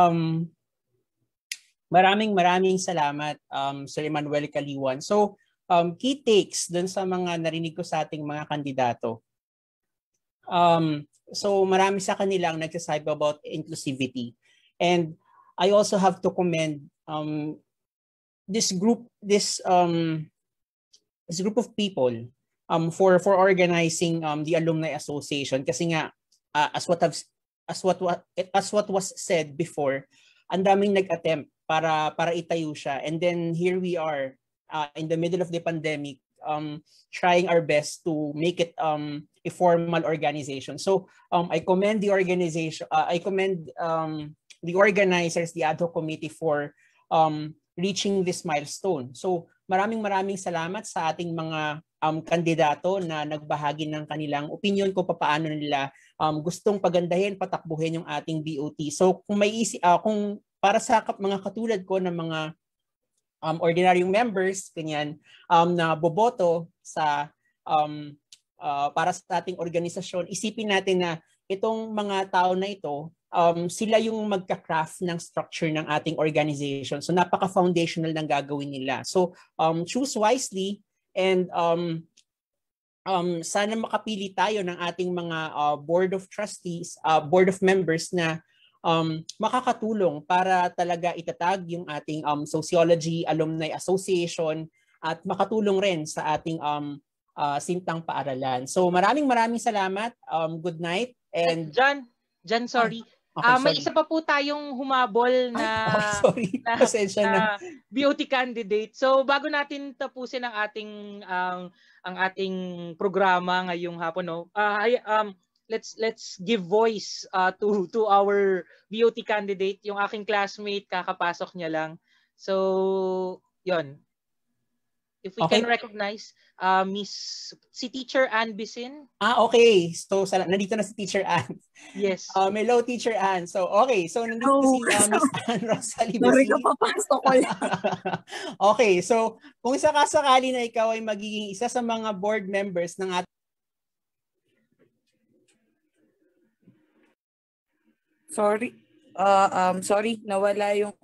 maraming salamat Sir Emmanuel Kaliwan. So key takes dun sa mga narinig ko sa ating mga kandidato. So marami sa kanilang nagsasabi about inclusivity. And I also have to commend this group of people for organizing the Alumni Association, kasi nga as what was said before, ang daming nag-attempt para itayo siya, and then here we are in the middle of the pandemic, trying our best to make it a formal organization. So I commend the organization. I commend the organizers, the ad hoc committee, for reaching this milestone. So maraming salamat sa ating mga kandidato na nagbahagi ng kanilang opinion kung paano nila gustong pagandahin, patakbuhin yung ating BOT. So kung para sa mga katulad ko ng mga ordinaryong members, ganyan, na boboto sa para sa ating organisasyon, isipin natin na itong mga tao na ito, sila yung magka-craft ng structure ng ating organization. So napaka-foundational ng gagawin nila. So choose wisely, and sana makapili tayo ng ating mga board of trustees, board of members na makakatulong para talaga itatag yung ating Sociology Alumni Association at makatulong rin sa ating sintang paaralan. So maraming salamat. Good night. And John, sorry. Okay, may isa pa po tayong humabol na, na BOT candidate. So bago natin tapusin ang ating programa ngayong hapon, no. Let's give voice to our BOT candidate, yung aking classmate, kakapasok niya lang. So, yon. If we can recognize si Teacher Ann Bisin. Okay. So nandito na si Teacher Ann. Yes. Hello, Teacher Ann. So okay, so nandito si Miss Ann Rosalie Bisin. Sorry, kapapasok ko lang. Okay, so kung sakasakali na ikaw ay magiging isa sa mga board members ng ating Sorry. Sorry, nawala yung...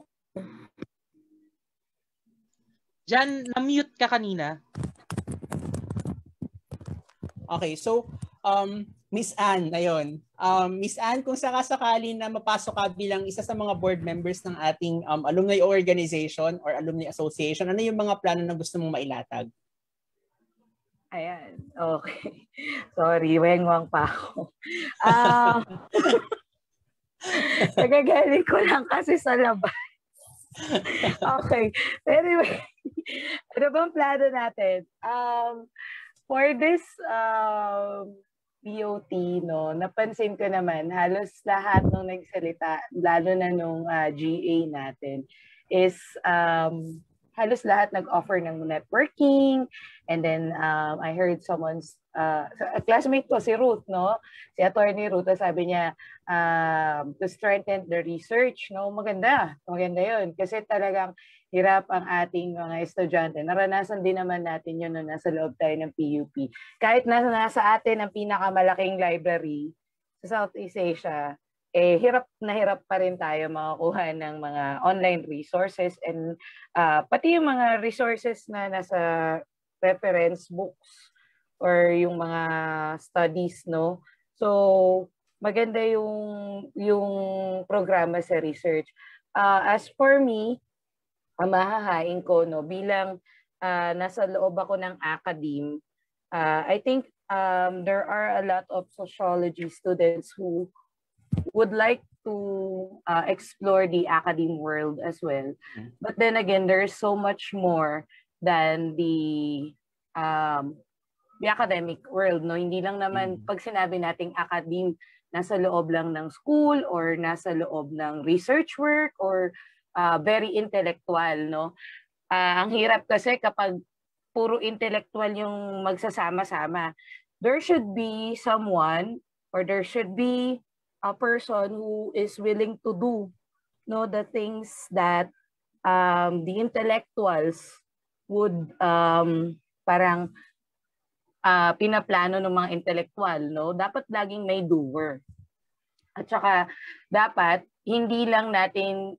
Jan, na-mute ka kanina. Okay, so Miss Ann, ayun. Miss Ann, kung sakasakali na mapasok ka bilang isa sa mga board members ng ating alumni organization or alumni association, ano yung mga plano na gusto mong mailatag? Ayan, okay. Sorry, wengwang pa ako. Nagagaling ko lang kasi sa labas. Okay. Anyway, ano bang plano natin? For this BOT, no, napansin ko naman, halos lahat nung nagsalita, lalo na nung GA natin, is halos lahat nag-offer ng networking. And then I heard someone's a classmate ko, si Ruth, no? Si Attorney Ruth, sabi niya, to strengthen the research, no? Maganda yun. Kasi talagang hirap ang ating mga estudyante. Naranasan din naman natin yun nung nasa loob tayo ng PUP. Kahit nasa atin ang pinakamalaking library sa Southeast Asia, hirap na hirap pa rin tayo makakuha ng mga online resources, and pati yung mga resources na nasa reference books or yung mga studies, no? So maganda yung programa sa research. As for me, mahahain ko, no, bilang nasa loob ako ng academe, I think there are a lot of sociology students who would like to explore the academe world as well. But then again, there's so much more than the academic world, no? Hindi lang naman pag sinabi nating academe, nasa loob lang ng school or nasa loob ng research work or very intellectual, no? Ang hirap kasi kapag puro intellectual yung magsasama-sama. There should be someone or there should be a person who is willing to do, no, the things that the intellectuals would parang pinaplano ng mga intellectual, no? Dapat laging may doer. At saka dapat hindi lang natin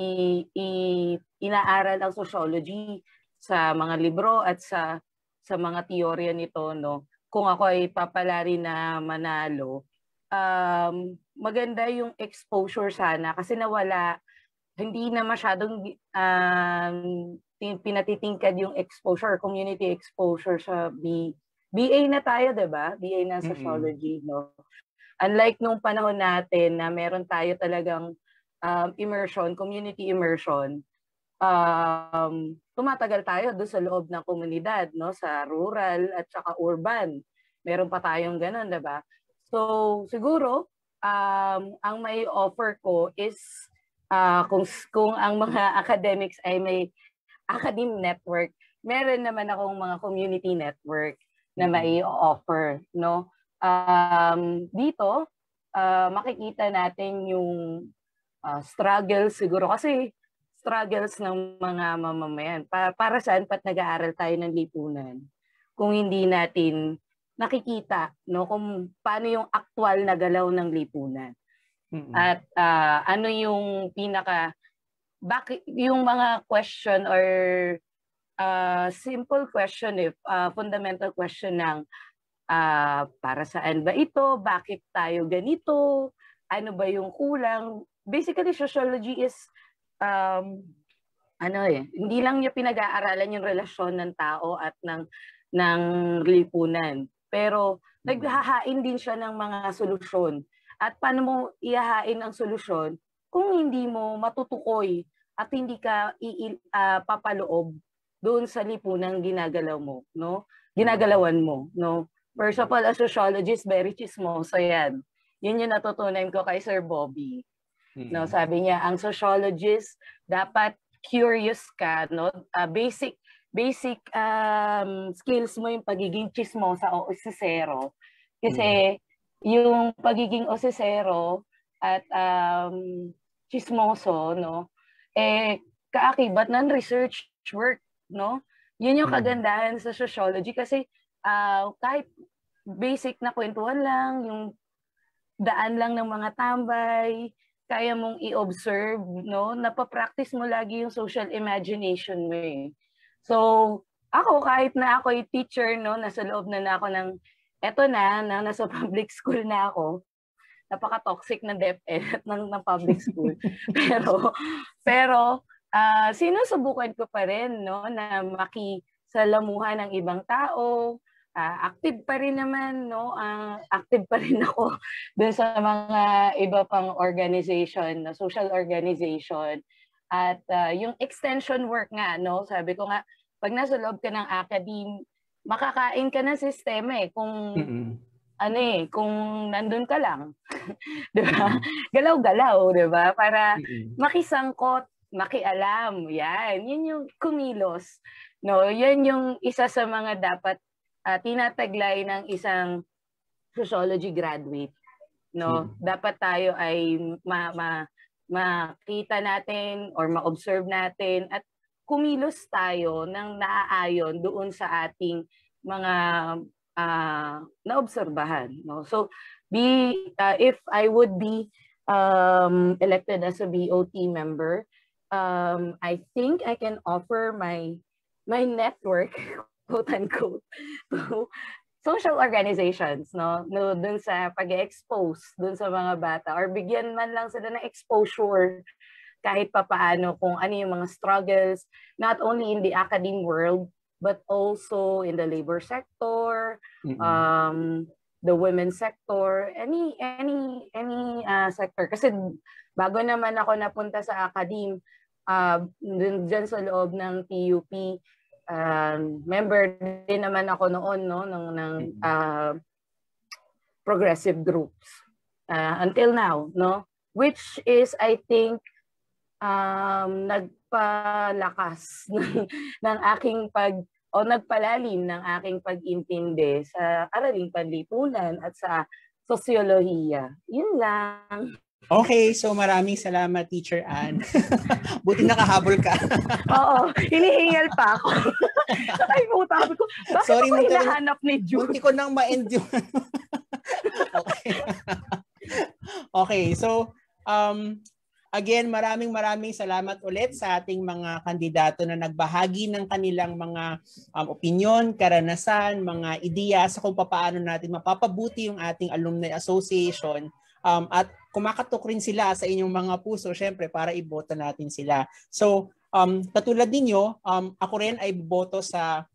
inaaral ang sociology sa mga libro at sa mga teorya nito, no? Kung ako ay papalari na manalo, maganda yung exposure sana kasi nawala, hindi na masyadong pinatitingkad yung exposure, community exposure sa BA na tayo, 'di ba? BA na sociology, no? Unlike nung panahon natin na meron tayo talagang immersion, community immersion, tumatagal tayo doon sa loob ng komunidad, no? Sa rural at saka urban. Meron pa tayong ganun, 'di ba? So, siguro ang may offer ko is kung ang mga academics ay may academic network, meron naman akong mga community network na may offer, no? Dito makikita natin yung struggles siguro kasi struggles ng mga mamamayan. Para saan pat nag-aaral tayo ng lipunan kung hindi natin nakikita, no, kung paano yung aktual na galaw ng lipunan. At ano yung bakit yung mga question or simple question, fundamental question ng para saan ba ito? Bakit tayo ganito? Ano ba yung kulang? Basically, sociology is hindi lang niya pinag-aaralan yung relasyon ng tao at ng lipunan. Pero naghahain din siya ng mga solusyon. At paano mo ihahain ang solusyon kung hindi mo matutukoy at hindi ka papaloob doon sa lipunang ginagalaw mo, no? Ginagalawan mo, no? First of all, a sociologist, very chismoso yan. Yun yung natutunan ko kay Sir Bobby. No, sabi niya, ang sociologist, dapat curious ka, no? Basic skills mo yung pagiging chismosa o osisero. Kasi yung pagiging osisero at chismoso, no? Kaakibat ng research work, no? Yun yung kagandahan sa sociology kasi kahit basic na kwentuhan lang, yung daan lang ng mga tambay, kaya mong i-observe, no? Napapractice mo lagi yung social imagination mo eh. So, ako kahit na ako ay teacher, no, nasa loob na ako ng nasa public school na ako. Napaka-toxic na DepEd ng public school. pero sinusubukan ko pa rin, no, na makisalamuhan ng ibang tao. Active pa rin naman, no? Active pa rin ako dun sa mga iba pang organization, no? Social organization. At yung extension work nga, no? Sabi ko nga, pag nasa loob ka ng academe, makakain ka ng sistema eh. Kung kung nandun ka lang. Diba? Galaw-galaw, diba? Para makisangkot, makialam. Yan yung kumilos. No? Yan yung isa sa mga dapat tinataglay ng isang sociology graduate, no? Dapat tayo ay makita natin or ma-observe natin at kumilos tayo ng naaayon doon sa ating mga naobserbahan, no? So if I would be elected as a BOT member, I think I can offer my network, quote unquote, to social organizations, no dun sa pag-expose dun sa mga bata or bigyan man lang sila ng exposure kahit papaano kung ano yung mga struggles, not only in the academic world but also in the labor sector, the women's sector, any sector. Kasi bago naman ako napunta sa academe, dyan sa loob ng PUP, member din naman ako noon, no, ng progressive groups. until now, no? Which is, I think, nagpalakas ng aking nagpalalim ng aking pag-intindi sa araling panlipunan at sa sosyolohiya. Yun lang. Okay, so maraming salamat, Teacher Ann. Buti nakahabol ka. Oo, hinihingal pa ako. Ay, puta ko. Bakit Sorry, ako hinahanap ni June? Buti ko nang ma-end yung... Okay. Okay, so again, maraming salamat ulit sa ating mga kandidato na nagbahagi ng kanilang mga opinion, karanasan, mga ideya sa kung paano natin mapapabuti yung ating alumni association. At kumakatok rin sila sa inyong mga puso, syempre, para iboto natin sila. So, katulad ninyo, ako rin ay boto sa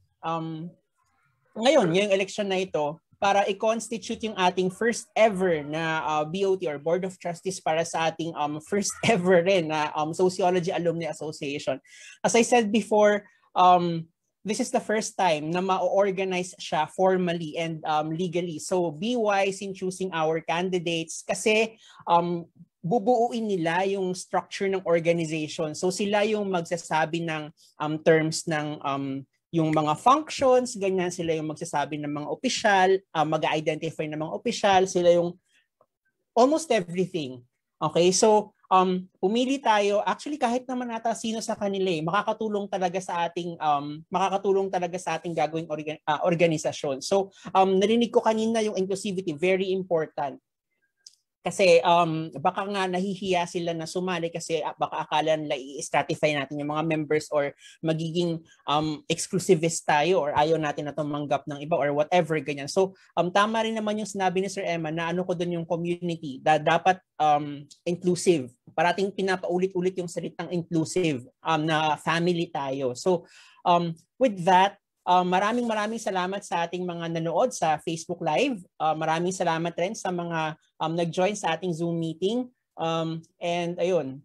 ngayong election na ito para i-constitute yung ating first ever na BOT or Board of Trustees para sa ating first ever rin na Sociology Alumni Association. As I said before, this is the first time na ma-organize siya formally and legally. So be wise in choosing our candidates kasi bubuuin nila yung structure ng organization. So sila yung magsasabi ng terms ng yung mga functions, ganyan, sila yung magsasabi ng mga opisyal, mag-identify ng mga opisyal, sila yung almost everything. Okay, so pumili tayo, actually kahit naman nata sino sa kanila makakatulong talaga sa ating gagawing organisasyon. So narinig ko kanina yung inclusivity, very important. Kasi baka nga nahihiya sila na sumali kasi baka akala nila i-stratify natin yung mga members or magiging exclusivist tayo or ayaw natin na tumanggap ng iba or whatever ganyan. So tama rin naman yung sinabi ni Sir Emma na ano ko doon yung community, dapat inclusive. Parating pinapaulit-ulit yung salitang inclusive na family tayo. So with that, maraming salamat sa ating mga nanood sa Facebook Live. Maraming salamat rin sa mga nag-join sa ating Zoom meeting. And ayun,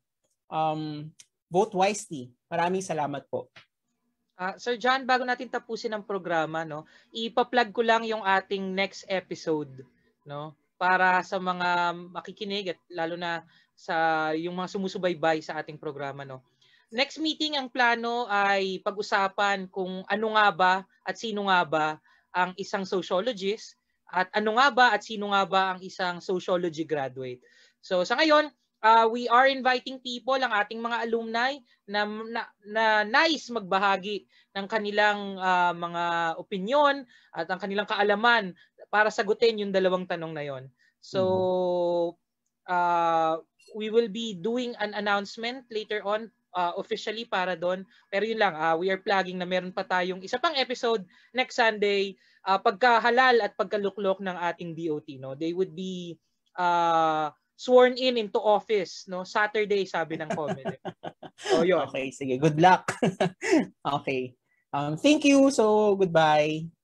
vote wisely. Maraming salamat po. Sir John, bago natin tapusin ang programa, no, ipa-plug ko lang yung ating next episode, no, para sa mga makikinig at lalo na sa yung mga sumusubaybay sa ating programa, no. Next meeting, ang plano ay pag-usapan kung ano nga ba at sino nga ba ang isang sociologist at ano nga ba at sino nga ba ang isang sociology graduate. So sa ngayon, we are inviting people, ang ating mga alumni na nais magbahagi ng kanilang mga opinion at ang kanilang kaalaman para sagutin yung dalawang tanong na yon. So we will be doing an announcement later on officially para doon. Pero yun lang, we are plugging na meron pa tayong isa pang episode next Sunday pagkahalal at pagkaluklok ng ating BOT. No? They would be sworn in into office, no? Saturday, sabi ng comment. So yun. Okay, sige. Good luck. Okay. Thank you. So goodbye.